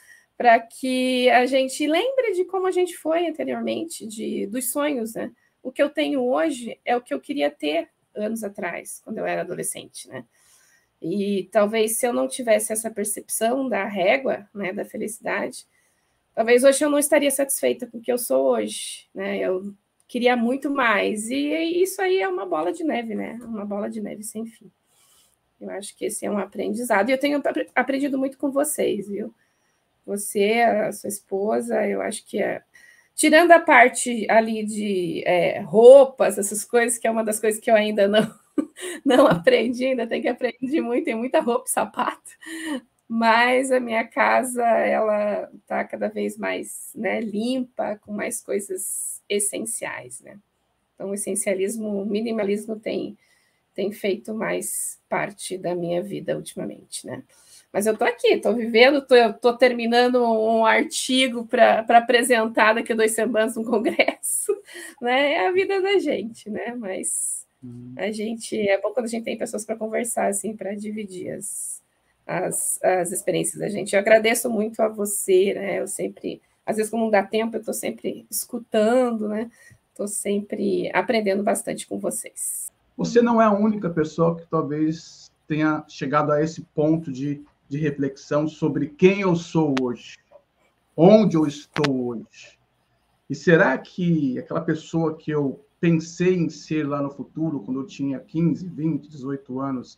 para que a gente lembre de como a gente foi anteriormente, de, dos sonhos, né? O que eu tenho hoje é o que eu queria ter anos atrás, quando eu era adolescente, né? E talvez se eu não tivesse essa percepção da régua, né, da felicidade, talvez hoje eu não estaria satisfeita com o que eu sou hoje, né? Eu queria muito mais. E isso aí é uma bola de neve, né? Uma bola de neve sem fim. Eu acho que esse é um aprendizado. E eu tenho aprendido muito com vocês, viu? Você, a sua esposa, eu acho que é... Tirando a parte ali de é, roupas, essas coisas, que é uma das coisas que eu ainda não, não aprendi, ainda tenho que aprender muito, tem muita roupa e sapato, mas a minha casa, ela está cada vez mais, né, limpa, com mais coisas essenciais, né? Então, o essencialismo, o minimalismo tem, tem feito mais parte da minha vida ultimamente, né? Mas eu estou aqui, estou vivendo, estou terminando um artigo para apresentar daqui a duas semanas no congresso, né? É a vida da gente, né? Mas a gente, é bom quando a gente tem pessoas para conversar, assim, para dividir as, as, as experiências da gente. Eu agradeço muito a você, né? Eu sempre, às vezes, como não dá tempo, eu estou sempre escutando, né? Estou sempre aprendendo bastante com vocês. Você não é a única pessoa que talvez tenha chegado a esse ponto de de reflexão sobre quem eu sou hoje, onde eu estou hoje. E será que aquela pessoa que eu pensei em ser lá no futuro, quando eu tinha quinze, vinte, dezoito anos,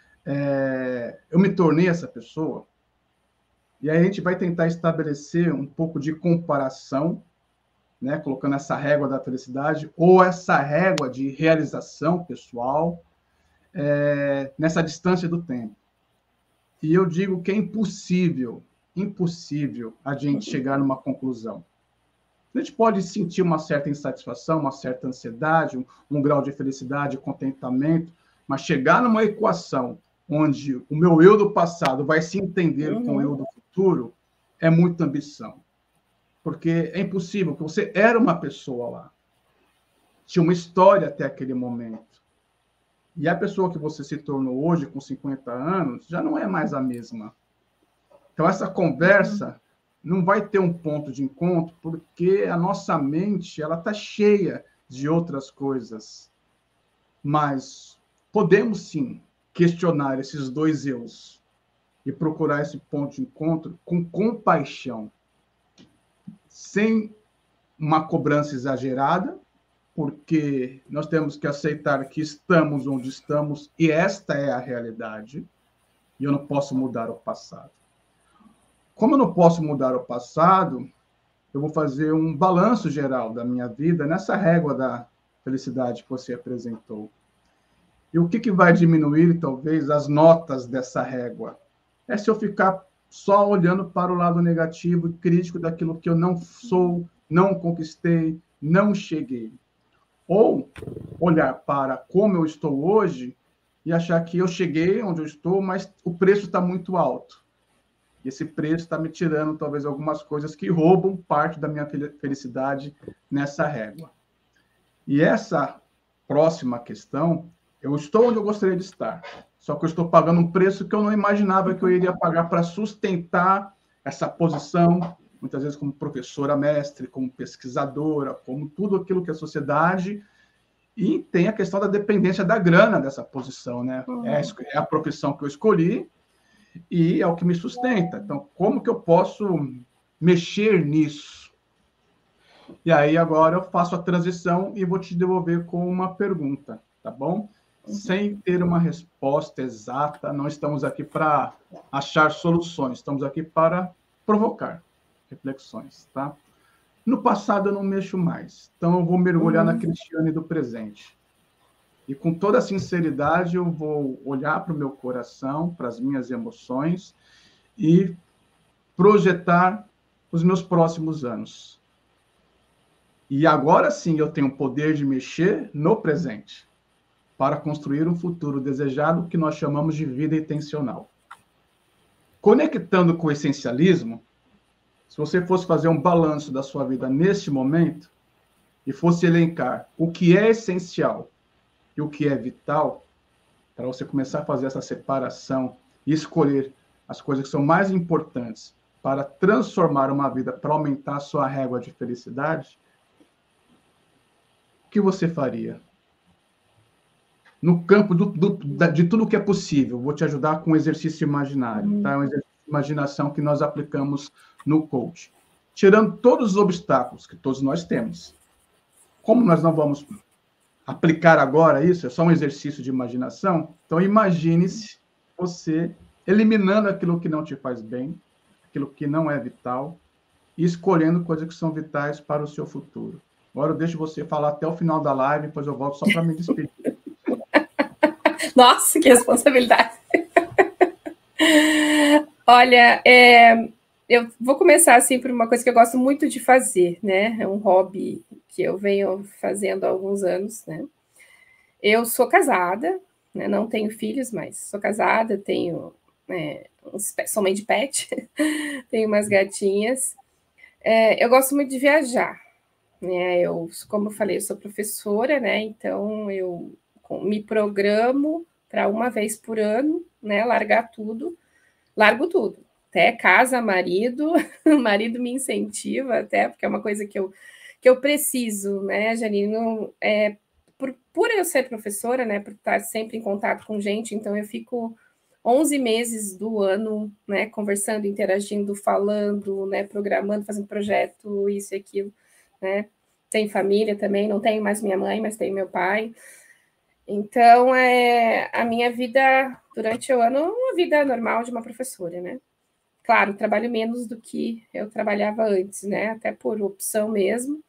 é, eu me tornei essa pessoa? E aí a gente vai tentar estabelecer um pouco de comparação, né, colocando essa régua da felicidade, ou essa régua de realização pessoal, é, nessa distância do tempo. E eu digo que é impossível, impossível a gente chegar numa conclusão. A gente pode sentir uma certa insatisfação, uma certa ansiedade, um, um grau de felicidade, contentamento, mas chegar numa equação onde o meu eu do passado vai se entender uhum. com o eu do futuro é muita ambição. Porque é impossível, porque você era uma pessoa lá. Tinha uma história até aquele momento. E a pessoa que você se tornou hoje, com cinquenta anos, já não é mais a mesma. Então, essa conversa não vai ter um ponto de encontro, porque a nossa mente ela está cheia de outras coisas. Mas podemos, sim, questionar esses dois eus e procurar esse ponto de encontro com compaixão, sem uma cobrança exagerada, porque nós temos que aceitar que estamos onde estamos e esta é a realidade, e eu não posso mudar o passado. Como eu não posso mudar o passado, eu vou fazer um balanço geral da minha vida nessa régua da felicidade que você apresentou. E o que, que vai diminuir, talvez, as notas dessa régua? É se eu ficar só olhando para o lado negativo e crítico daquilo que eu não sou, não conquistei, não cheguei. Ou olhar para como eu estou hoje e achar que eu cheguei onde eu estou, mas o preço está muito alto. E esse preço está me tirando, talvez, algumas coisas que roubam parte da minha felicidade nessa régua. E essa próxima questão, eu estou onde eu gostaria de estar, só que eu estou pagando um preço que eu não imaginava que eu iria pagar para sustentar essa posição, muitas vezes como professora mestre, como pesquisadora, como tudo aquilo que é sociedade, e tem a questão da dependência da grana dessa posição, né? Uhum. É a profissão que eu escolhi e é o que me sustenta. Então, como que eu posso mexer nisso? E aí, agora eu faço a transição e vou te devolver com uma pergunta, tá bom? Uhum. Sem ter uma resposta exata, não estamos aqui para achar soluções, estamos aqui para provocar reflexões, tá? No passado eu não mexo mais, então eu vou mergulhar uhum. na Cristiane do presente. E com toda a sinceridade eu vou olhar para o meu coração, para as minhas emoções e projetar os meus próximos anos. E agora sim eu tenho o poder de mexer no presente para construir um futuro desejado que nós chamamos de vida intencional. Conectando com o essencialismo, se você fosse fazer um balanço da sua vida neste momento e fosse elencar o que é essencial e o que é vital, para você começar a fazer essa separação e escolher as coisas que são mais importantes para transformar uma vida, para aumentar a sua régua de felicidade, o que você faria? No campo do, do, de tudo que é possível, vou te ajudar com um exercício imaginário, tá? Um exercício de imaginação que nós aplicamos no coach. Tirando todos os obstáculos que todos nós temos. Como nós não vamos aplicar agora isso, é só um exercício de imaginação, então imagine-se você eliminando aquilo que não te faz bem, aquilo que não é vital, e escolhendo coisas que são vitais para o seu futuro. Agora eu deixo você falar até o final da live, depois eu volto só para me despedir. Nossa, que responsabilidade! Olha, é, eu vou começar assim por uma coisa que eu gosto muito de fazer, né? É um hobby que eu venho fazendo há alguns anos, né? Eu sou casada, né? Não tenho filhos, mas sou casada, tenho é, uns, sou mãe de pet, tenho umas gatinhas. É, eu gosto muito de viajar, né? Eu, como eu falei, eu sou professora, né? Então eu me programo para uma vez por ano, né? Largar tudo, largo tudo, até casa, marido, o marido me incentiva até, porque é uma coisa que eu, que eu preciso, né, Janine? É, por, por eu ser professora, né, por estar sempre em contato com gente, então eu fico onze meses do ano, né, conversando, interagindo, falando, né, programando, fazendo projeto, isso e aquilo, né? Tem família também, não tenho mais minha mãe, mas tenho meu pai. Então, é, a minha vida durante o ano é uma vida normal de uma professora, né? Claro, trabalho menos do que eu trabalhava antes, né? Até por opção mesmo.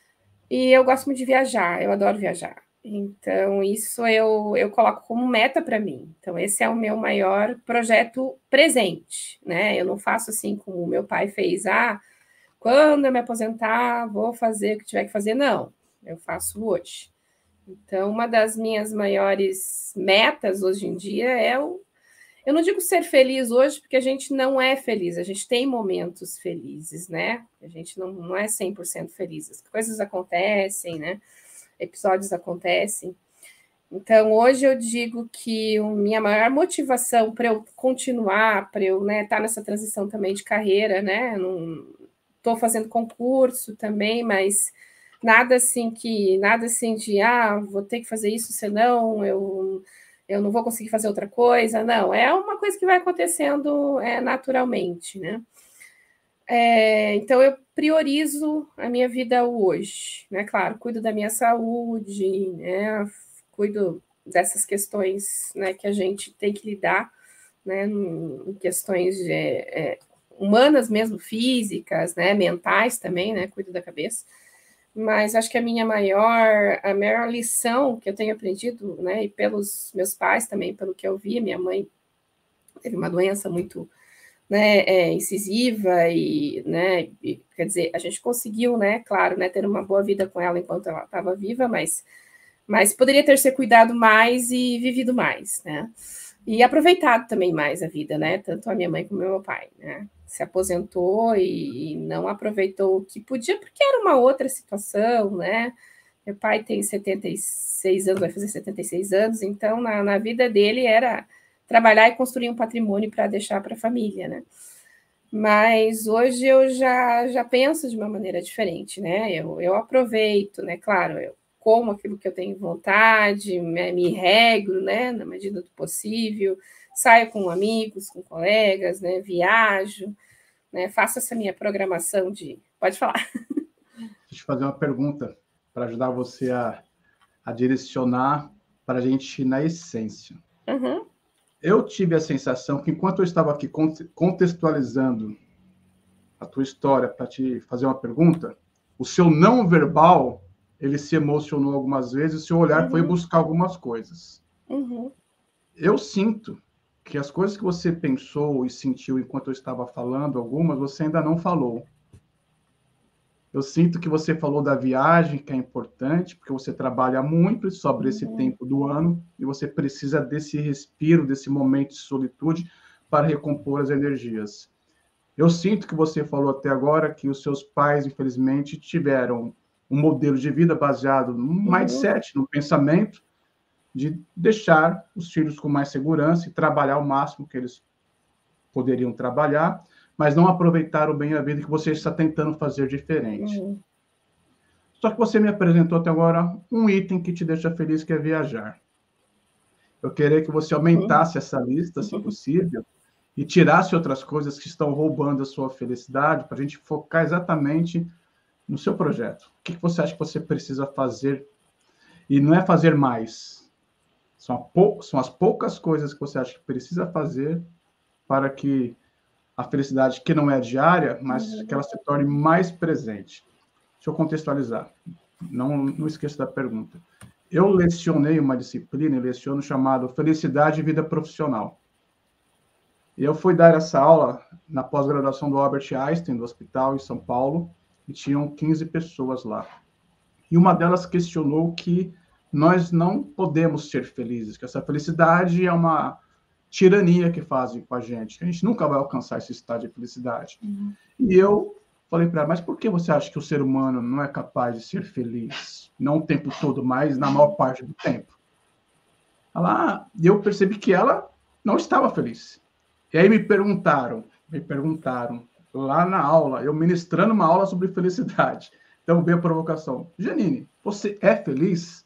E eu gosto muito de viajar, eu adoro viajar. Então, isso eu, eu coloco como meta para mim. Então, esse é o meu maior projeto presente, né? Eu não faço assim como o meu pai fez, ah, quando eu me aposentar, vou fazer o que tiver que fazer. Não, eu faço hoje. Então, uma das minhas maiores metas hoje em dia é o... Eu não digo ser feliz hoje, porque a gente não é feliz, a gente tem momentos felizes, né? A gente não, não é cem por cento feliz, as coisas acontecem, né? Episódios acontecem. Então, hoje eu digo que a minha maior motivação para eu continuar, para eu, né, estar nessa transição também de carreira, né? Estou fazendo concurso também, mas nada assim que, nada assim de, ah, vou ter que fazer isso, senão eu, eu não vou conseguir fazer outra coisa. Não, é uma coisa que vai acontecendo é, naturalmente, né? É, então, eu priorizo a minha vida hoje, né? Claro, cuido da minha saúde, né? Cuido dessas questões, né, que a gente tem que lidar, né? Em questões de, é, humanas mesmo, físicas, né? Mentais também, né? Cuido da cabeça. Mas acho que a minha maior, a maior lição que eu tenho aprendido, né, e pelos meus pais também, pelo que eu vi, minha mãe teve uma doença muito, né, é, incisiva e, né, e, quer dizer, a gente conseguiu, né, claro, né, ter uma boa vida com ela enquanto ela estava viva, mas, mas poderia ter se cuidado mais e vivido mais, né, e aproveitado também mais a vida, né, tanto a minha mãe como o meu pai, né. Se aposentou e não aproveitou o que podia, porque era uma outra situação, né? Meu pai tem setenta e seis anos, vai fazer setenta e seis anos, então na, na vida dele era trabalhar e construir um patrimônio para deixar para a família, né? Mas hoje eu já, já penso de uma maneira diferente, né? Eu, eu aproveito, né? Claro, eu como aquilo que eu tenho vontade, me, me regro, né? Na medida do possível, saio com amigos, com colegas, né? Viajo, né? Faço essa minha programação de... Pode falar. Deixa eu te fazer uma pergunta para ajudar você a, a direcionar para a gente ir na essência. Uhum. Eu tive a sensação que, enquanto eu estava aqui contextualizando a tua história para te fazer uma pergunta, o seu não verbal, ele se emocionou algumas vezes, o seu olhar uhum. foi buscar algumas coisas. Uhum. Eu sinto que as coisas que você pensou e sentiu enquanto eu estava falando, algumas, você ainda não falou. Eu sinto que você falou da viagem, que é importante, porque você trabalha muito sobre esse uhum. tempo do ano, e você precisa desse respiro, desse momento de solitude para recompor as energias. Eu sinto que você falou até agora que os seus pais, infelizmente, tiveram um modelo de vida baseado no uhum. mindset, no pensamento, de deixar os filhos com mais segurança e trabalhar o máximo que eles poderiam trabalhar, mas não aproveitaram bem a vida que você está tentando fazer diferente. Uhum. Só que você me apresentou até agora um item que te deixa feliz, que é viajar. Eu queria que você aumentasse essa lista, se possível, e tirasse outras coisas que estão roubando a sua felicidade, para a gente focar exatamente no seu projeto. O que você acha que você precisa fazer? E não é fazer mais. São, pou... São as poucas coisas que você acha que precisa fazer para que a felicidade, que não é diária, mas uhum. que ela se torne mais presente. Deixa eu contextualizar. Não, não esqueça da pergunta. Eu lecionei uma disciplina, eu leciono chamado Felicidade e Vida Profissional. E eu fui dar essa aula na pós-graduação do Albert Einstein, do hospital em São Paulo, e tinham quinze pessoas lá. E uma delas questionou que nós não podemos ser felizes, que essa felicidade é uma tirania que fazem com a gente, que a gente nunca vai alcançar esse estado de felicidade. Uhum. E eu falei para ela, mas por que você acha que o ser humano não é capaz de ser feliz? Não o tempo todo, mas na maior parte do tempo. Ela, e eu percebi que ela não estava feliz. E aí me perguntaram, me perguntaram, lá na aula, eu ministrando uma aula sobre felicidade. Então veio a provocação. Janine, você é feliz?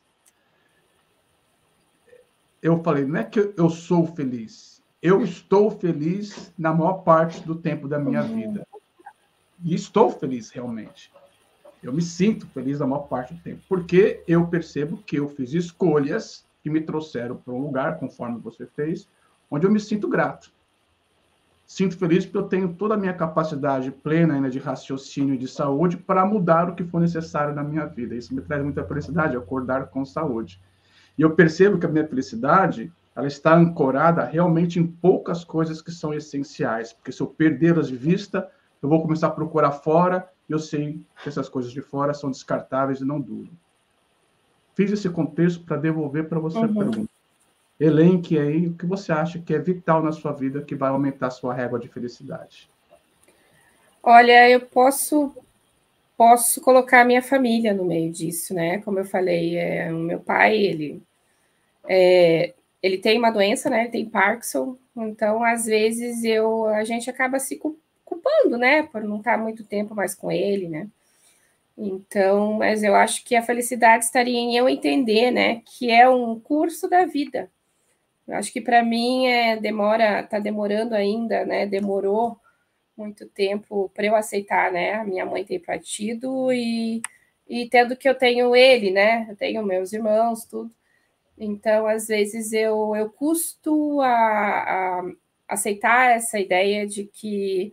Eu falei, não é que eu sou feliz. Eu estou feliz na maior parte do tempo da minha vida. E estou feliz, realmente. Eu me sinto feliz na maior parte do tempo. Porque eu percebo que eu fiz escolhas que me trouxeram para um lugar, conforme você fez, onde eu me sinto grato. Sinto feliz porque eu tenho toda a minha capacidade plena ainda de raciocínio e de saúde para mudar o que for necessário na minha vida. Isso me traz muita felicidade, acordar com saúde. E eu percebo que a minha felicidade, ela está ancorada realmente em poucas coisas que são essenciais. Porque se eu perdê-las de vista, eu vou começar a procurar fora e eu sei que essas coisas de fora são descartáveis e não duram. Fiz esse contexto para devolver para você uhum. a pergunta. Elenque aí o que você acha que é vital na sua vida que vai aumentar a sua régua de felicidade. Olha, eu posso posso colocar a minha família no meio disso, né? Como eu falei, é, o meu pai, ele, é, ele tem uma doença, né? Ele tem Parkinson, então às vezes eu, a gente acaba se culpando, né? Por não estar muito tempo mais com ele, né? Então, mas eu acho que a felicidade estaria em eu entender, né? Que é um curso da vida. Eu acho que para mim é, demora, está demorando ainda, né? Demorou muito tempo para eu aceitar, né? A minha mãe ter partido e, e tendo que eu tenho ele, né? Eu tenho meus irmãos, tudo. Então, às vezes, eu, eu custo a, a aceitar essa ideia de que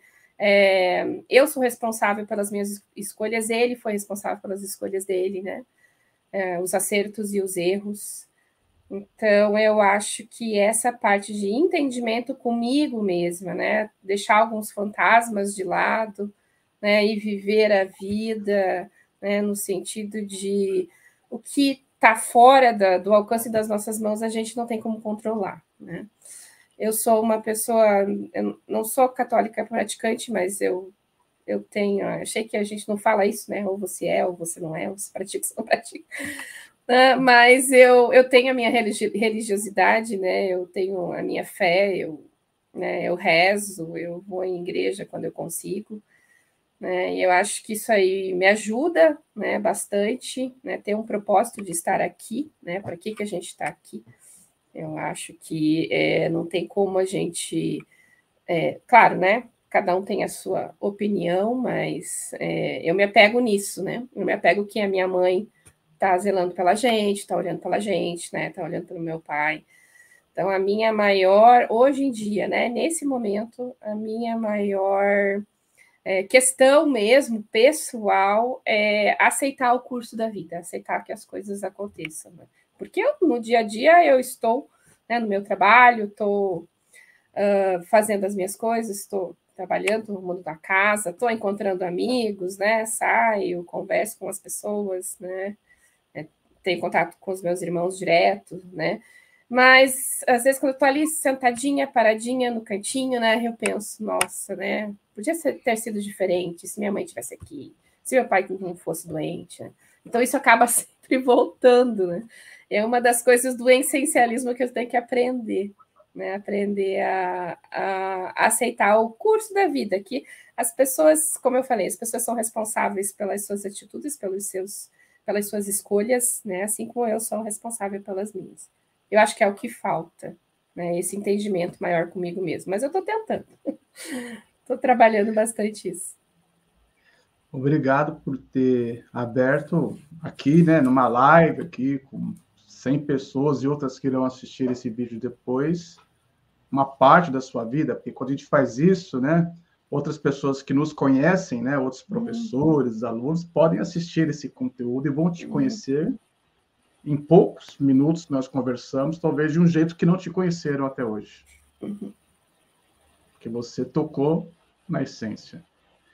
é, eu sou responsável pelas minhas escolhas, ele foi responsável pelas escolhas dele, né? É, os acertos e os erros. Então, eu acho que essa parte de entendimento comigo mesma, né? Deixar alguns fantasmas de lado, né? E viver a vida, né? No sentido de o que está fora da, do alcance das nossas mãos, a gente não tem como controlar, né? Eu sou uma pessoa, eu não sou católica praticante, mas eu, eu tenho, achei que a gente não fala isso, né? Ou você é, ou você não é, ou você pratica, ou você não pratica. Uh, mas eu, eu tenho a minha religiosidade, né? Eu tenho a minha fé, eu, né, eu rezo, eu vou em igreja quando eu consigo, né? E eu acho que isso aí me ajuda, né, bastante, né? Ter um propósito de estar aqui, né? Para que, que a gente está aqui? Eu acho que é, não tem como a gente... É, claro, né? Cada um tem a sua opinião, mas é, eu me apego nisso, né? Eu me apego que a minha mãe está zelando pela gente, está olhando pela gente, né? Está olhando pelo meu pai. Então, a minha maior, hoje em dia, né? Nesse momento, a minha maior é, questão mesmo, pessoal, é aceitar o curso da vida, aceitar que as coisas aconteçam. Né? Porque eu, no dia a dia eu estou, né, no meu trabalho, estou uh, fazendo as minhas coisas, estou trabalhando no mundo da casa, estou encontrando amigos, né? Saio, converso com as pessoas, né? Tenho contato com os meus irmãos direto, né? Mas, às vezes, quando eu estou ali sentadinha, paradinha no cantinho, né? Eu penso, nossa, né? Podia ser, ter sido diferente se minha mãe estivesse aqui, se meu pai não fosse doente, né? Então, isso acaba sempre voltando, né? É uma das coisas do essencialismo que eu tenho que aprender, né? Aprender a, a aceitar o curso da vida, que as pessoas, como eu falei, as pessoas são responsáveis pelas suas atitudes, pelos seus, pelas suas escolhas, né? Assim como eu sou responsável pelas minhas. Eu acho que é o que falta, né? Esse entendimento maior comigo mesmo. Mas eu estou tentando. Estou trabalhando bastante isso. Obrigado por ter aberto aqui, né, numa live aqui com cem pessoas e outras que irão assistir esse vídeo depois, uma parte da sua vida, porque quando a gente faz isso, né, outras pessoas que nos conhecem, né, outros professores, uhum. alunos, podem assistir esse conteúdo e vão te conhecer uhum. em poucos minutos que nós conversamos, talvez de um jeito que não te conheceram até hoje. Uhum. Porque você tocou na essência.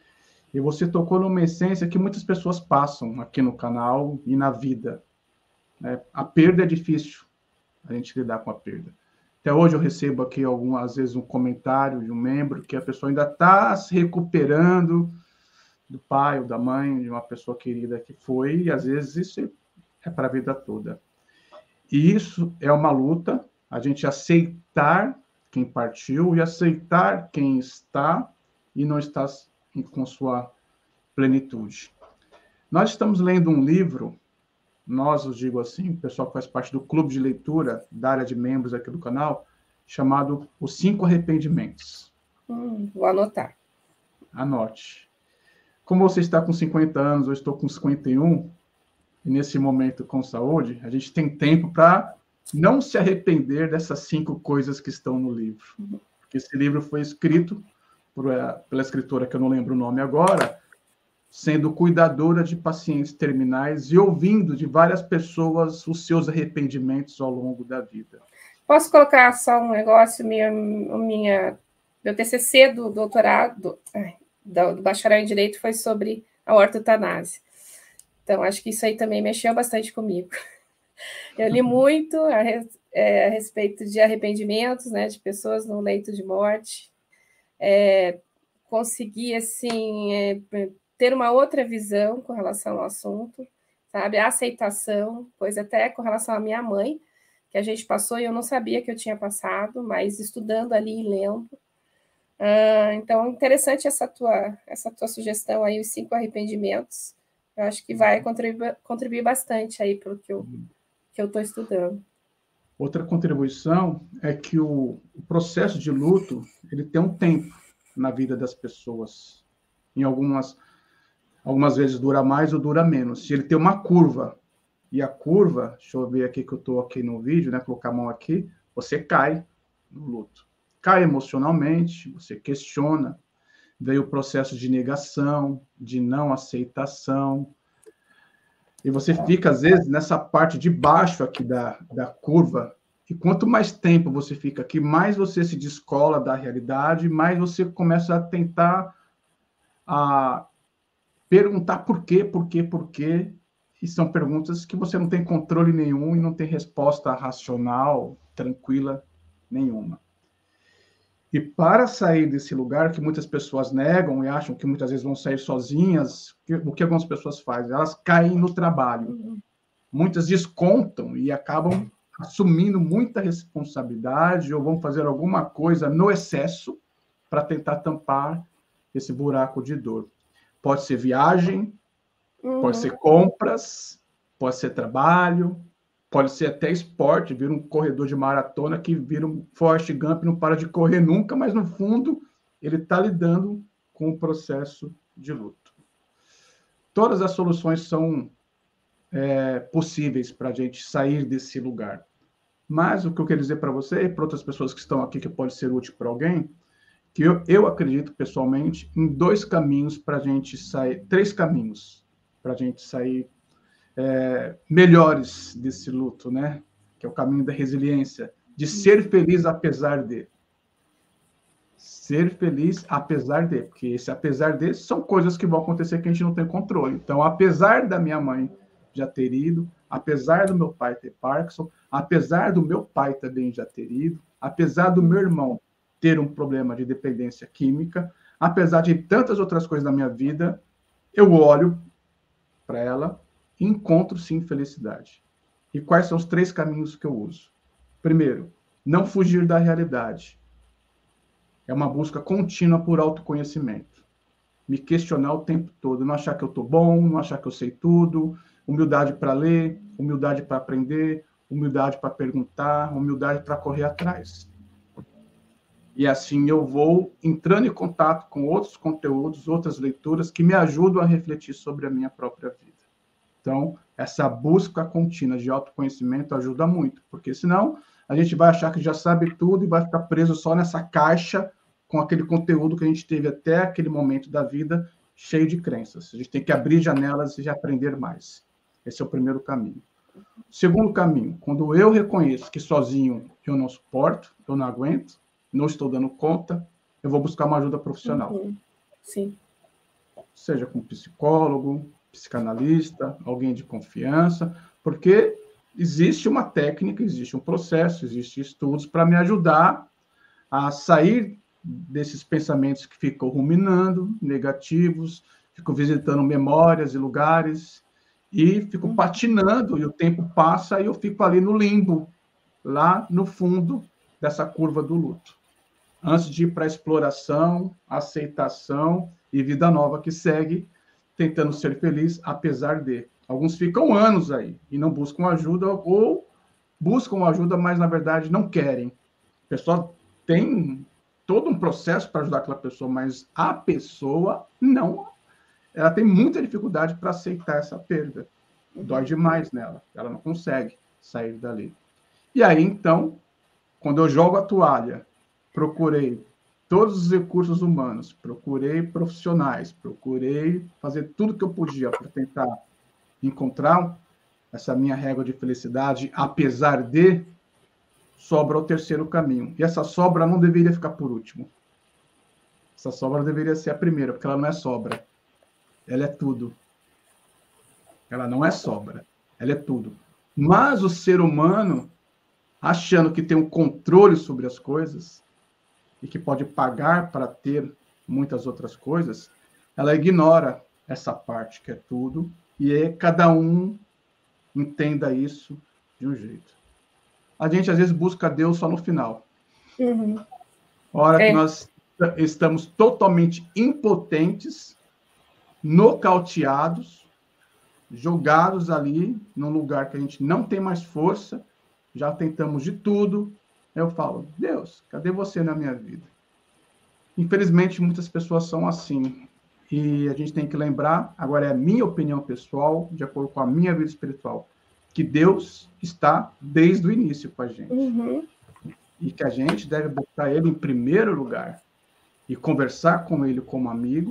E você tocou numa essência que muitas pessoas passam aqui no canal e na vida. Né? A perda é difícil, a gente lidar com a perda. Até hoje eu recebo aqui, algumas vezes, um comentário de um membro que a pessoa ainda está se recuperando do pai ou da mãe, de uma pessoa querida que foi, e às vezes isso é para a vida toda. E isso é uma luta, a gente aceitar quem partiu e aceitar quem está e não está com sua plenitude. Nós estamos lendo um livro, nós, eu digo assim, o pessoal que faz parte do clube de leitura da área de membros aqui do canal, chamado Os Cinco Arrependimentos. Hum, vou anotar. Anote. Como você está com cinquenta anos, eu estou com cinquenta e um, e nesse momento com saúde, a gente tem tempo para não se arrepender dessas cinco coisas que estão no livro. Uhum. Porque esse livro foi escrito por, pela escritora, que eu não lembro o nome agora, sendo cuidadora de pacientes terminais e ouvindo de várias pessoas os seus arrependimentos ao longo da vida. Posso colocar só um negócio? Minha, minha, meu T C C do doutorado, do, do bacharel em Direito, foi sobre a ortotanásia. Então, acho que isso aí também mexeu bastante comigo. Eu li muito a, é, a respeito de arrependimentos, né, de pessoas no leito de morte. É, consegui, assim... É, ter uma outra visão com relação ao assunto, sabe? A aceitação, pois até com relação à minha mãe, que a gente passou e eu não sabia que eu tinha passado, mas estudando ali e lendo. Ah, então, interessante essa tua, essa tua sugestão aí, os cinco arrependimentos. Eu acho que vai contribuir, contribuir bastante aí para o que eu que eu estou estudando. Outra contribuição é que o, o processo de luto, ele tem um tempo na vida das pessoas. Em algumas Algumas vezes dura mais ou dura menos. Se ele tem uma curva, e a curva, deixa eu ver aqui que eu estou aqui no vídeo, né? Colocar a mão aqui, você cai no luto. Cai emocionalmente, você questiona, veio o processo de negação, de não aceitação, e você fica, às vezes, nessa parte de baixo aqui da, da curva, e quanto mais tempo você fica aqui, mais você se descola da realidade, mais você começa a tentar a perguntar por quê, por quê, por quê, e são perguntas que você não tem controle nenhum e não tem resposta racional, tranquila nenhuma. E para sair desse lugar que muitas pessoas negam e acham que muitas vezes vão sair sozinhas, o que algumas pessoas fazem? Elas caem no trabalho. Uhum. Muitas descontam e acabam assumindo muita responsabilidade ou vão fazer alguma coisa no excesso para tentar tampar esse buraco de dor. Pode ser viagem, uhum. pode ser compras, pode ser trabalho, pode ser até esporte, vira um corredor de maratona que vira um Forrest Gump, não para de correr nunca, mas no fundo ele está lidando com o processo de luto. Todas as soluções são é, possíveis para a gente sair desse lugar. Mas o que eu quero dizer para você e para outras pessoas que estão aqui, que pode ser útil para alguém, que eu, eu acredito pessoalmente em dois caminhos para a gente sair, três caminhos para a gente sair é, melhores desse luto, né? Que é o caminho da resiliência, de ser feliz apesar de. Ser feliz apesar de, porque esse apesar de são coisas que vão acontecer que a gente não tem controle. Então, apesar da minha mãe já ter ido, apesar do meu pai ter Parkinson, apesar do meu pai também já ter ido, apesar do meu irmão ter um problema de dependência química, apesar de tantas outras coisas na minha vida, eu olho para ela e encontro, sim, felicidade. E quais são os três caminhos que eu uso? Primeiro, não fugir da realidade. É uma busca contínua por autoconhecimento. Me questionar o tempo todo, não achar que eu estou bom, não achar que eu sei tudo, humildade para ler, humildade para aprender, humildade para perguntar, humildade para correr atrás. E assim eu vou entrando em contato com outros conteúdos, outras leituras que me ajudam a refletir sobre a minha própria vida. Então, essa busca contínua de autoconhecimento ajuda muito, porque senão a gente vai achar que já sabe tudo e vai ficar preso só nessa caixa com aquele conteúdo que a gente teve até aquele momento da vida cheio de crenças. A gente tem que abrir janelas e aprender mais. Esse é o primeiro caminho. Segundo caminho, quando eu reconheço que sozinho eu não suporto, eu não aguento, não estou dando conta, eu vou buscar uma ajuda profissional. Uhum. Sim. Seja com psicólogo, psicanalista, alguém de confiança, porque existe uma técnica, existe um processo, existem estudos para me ajudar a sair desses pensamentos que ficam ruminando, negativos, fico visitando memórias e lugares, e fico patinando, e o tempo passa, e eu fico ali no limbo, lá no fundo dessa curva do luto. Antes de ir para a exploração, aceitação e vida nova que segue, tentando ser feliz, apesar de. Alguns ficam anos aí e não buscam ajuda, ou buscam ajuda, mas, na verdade, não querem. A pessoa tem todo um processo para ajudar aquela pessoa, mas a pessoa não. Ela tem muita dificuldade para aceitar essa perda. Dói demais nela. Ela não consegue sair dali. E aí, então, quando eu jogo a toalha, procurei todos os recursos humanos, procurei profissionais, procurei fazer tudo que eu podia para tentar encontrar essa minha régua de felicidade, apesar de, sobra o terceiro caminho. E essa sobra não deveria ficar por último. Essa sobra deveria ser a primeira, porque ela não é sobra. Ela é tudo. Ela não é sobra. Ela é tudo. Mas o ser humano, achando que tem um controle sobre as coisas e que pode pagar para ter muitas outras coisas, ela ignora essa parte que é tudo, e é, cada um entenda isso de um jeito. A gente, às vezes, busca Deus só no final. Uhum. A hora É. que nós estamos totalmente impotentes, nocauteados, jogados ali, num lugar que a gente não tem mais força, já tentamos de tudo, eu falo, Deus, cadê você na minha vida? Infelizmente, muitas pessoas são assim. E a gente tem que lembrar, agora é a minha opinião pessoal, de acordo com a minha vida espiritual, que Deus está desde o início com a gente. Uhum. E que a gente deve botar Ele em primeiro lugar. E conversar com Ele como amigo.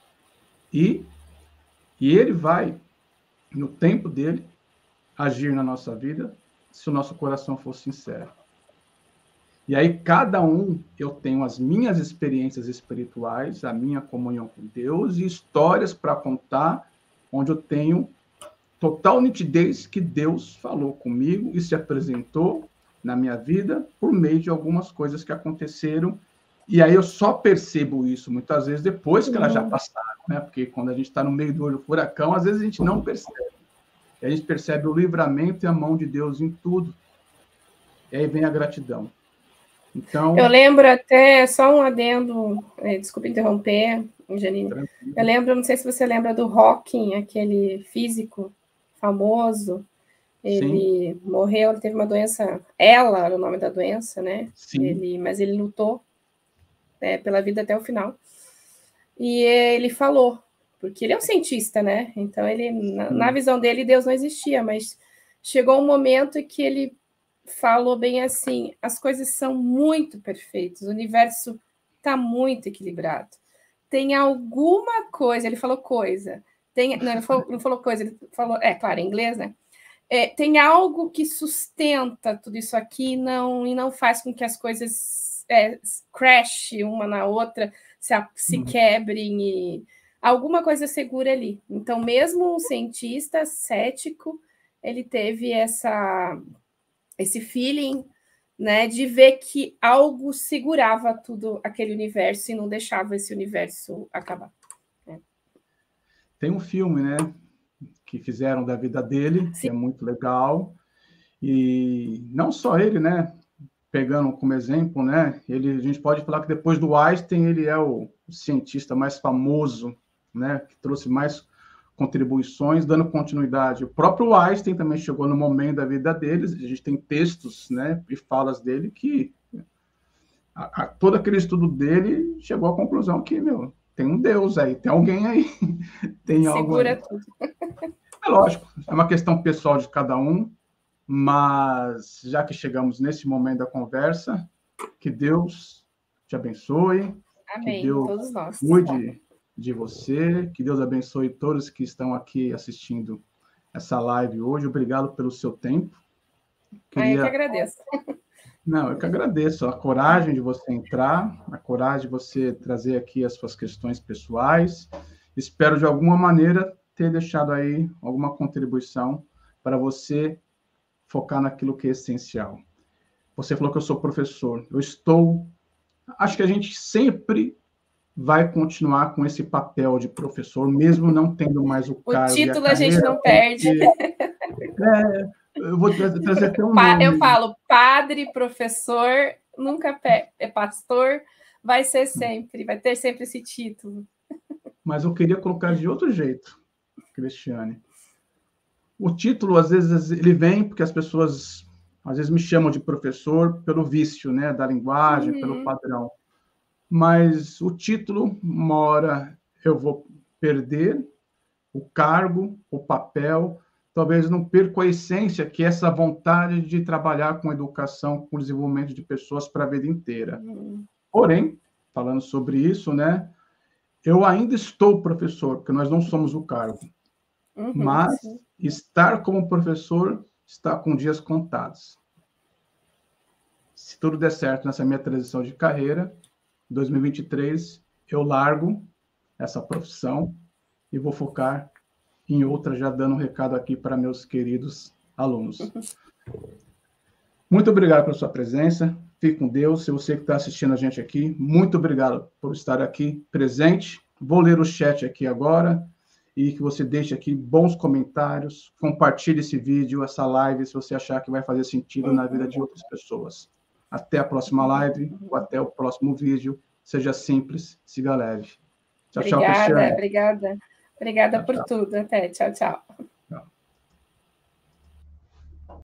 E, e Ele vai, no tempo dele, agir na nossa vida, se o nosso coração for sincero. E aí, cada um, eu tenho as minhas experiências espirituais, a minha comunhão com Deus e histórias para contar, onde eu tenho total nitidez que Deus falou comigo e se apresentou na minha vida por meio de algumas coisas que aconteceram. E aí eu só percebo isso, muitas vezes, depois que elas já passaram, né? Porque quando a gente está no meio do olho do furacão, às vezes a gente não percebe. E a gente percebe o livramento e a mão de Deus em tudo. E aí vem a gratidão. Então, eu lembro até, só um adendo, é, desculpa interromper, Janine. Tranquilo. Eu lembro, não sei se você lembra do Hawking, aquele físico famoso. Ele Sim. morreu, ele teve uma doença, ela era o nome da doença, né? Sim. Ele, mas ele lutou é, pela vida até o final. E ele falou, porque ele é um cientista, né? Então, ele, na, na visão dele, Deus não existia, mas chegou um momento em que ele falou bem assim, as coisas são muito perfeitas, o universo está muito equilibrado. Tem alguma coisa, ele falou coisa, tem, não, ele falou, não falou coisa, ele falou, é claro, em inglês, né? É, tem algo que sustenta tudo isso aqui e não, e não faz com que as coisas é, crash uma na outra, se, se uhum. quebrem, e alguma coisa segura ali. Então, mesmo um cientista cético, ele teve essa... esse feeling, né, de ver que algo segurava tudo aquele universo e não deixava esse universo acabar. É. Tem um filme, né, que fizeram da vida dele, Sim. que é muito legal, e não só ele, né, pegando como exemplo, né? Ele, a gente pode falar que depois do Einstein, ele é o, o cientista mais famoso, né? Que trouxe mais contribuições, dando continuidade. O próprio Einstein também chegou no momento da vida deles, a gente tem textos, né, e falas dele que a, a, todo aquele estudo dele chegou à conclusão que, meu, tem um Deus aí, tem alguém aí, tem algo aí. Segura tudo. É lógico, é uma questão pessoal de cada um, mas já que chegamos nesse momento da conversa, que Deus te abençoe, Amém, que Deus todos nós. cuide de você, que Deus abençoe todos que estão aqui assistindo essa live hoje. Obrigado pelo seu tempo. Queria... Ah, eu que agradeço. Não, eu que agradeço a coragem de você entrar, a coragem de você trazer aqui as suas questões pessoais. Espero, de alguma maneira, ter deixado aí alguma contribuição para você focar naquilo que é essencial. Você falou que eu sou professor. Eu estou... Acho que a gente sempre vai continuar com esse papel de professor, mesmo não tendo mais o cargo. O título a, a gente não perde. É, eu vou trazer, trazer até um pa, nome. Eu falo, padre, professor, nunca é pastor, vai ser sempre, vai ter sempre esse título. Mas eu queria colocar de outro jeito, Cristiane. O título, às vezes, ele vem porque as pessoas, às vezes, me chamam de professor pelo vício, né, da linguagem, uhum. pelo padrão. Mas o título, uma hora eu vou perder o cargo, o papel, talvez não perco a essência, que é essa vontade de trabalhar com educação, com desenvolvimento de pessoas para a vida inteira. Uhum. Porém, falando sobre isso, né, eu ainda estou professor, porque nós não somos o cargo. Uhum, mas sim. Estar como professor está com dias contados. Se tudo der certo nessa minha transição de carreira, em dois mil e vinte e três, eu largo essa profissão e vou focar em outra, já dando um recado aqui para meus queridos alunos. Muito obrigado pela sua presença. Fique com Deus. Se você que está assistindo a gente aqui, muito obrigado por estar aqui presente. Vou ler o chat aqui agora e que você deixe aqui bons comentários. Compartilhe esse vídeo, essa live, se você achar que vai fazer sentido na vida de outras pessoas. Até a próxima live, ou até o próximo vídeo. Seja simples, siga leve. Tchau, obrigada, tchau, Cristiane. Obrigada, obrigada tchau, por tchau. tudo. Até, tchau, tchau.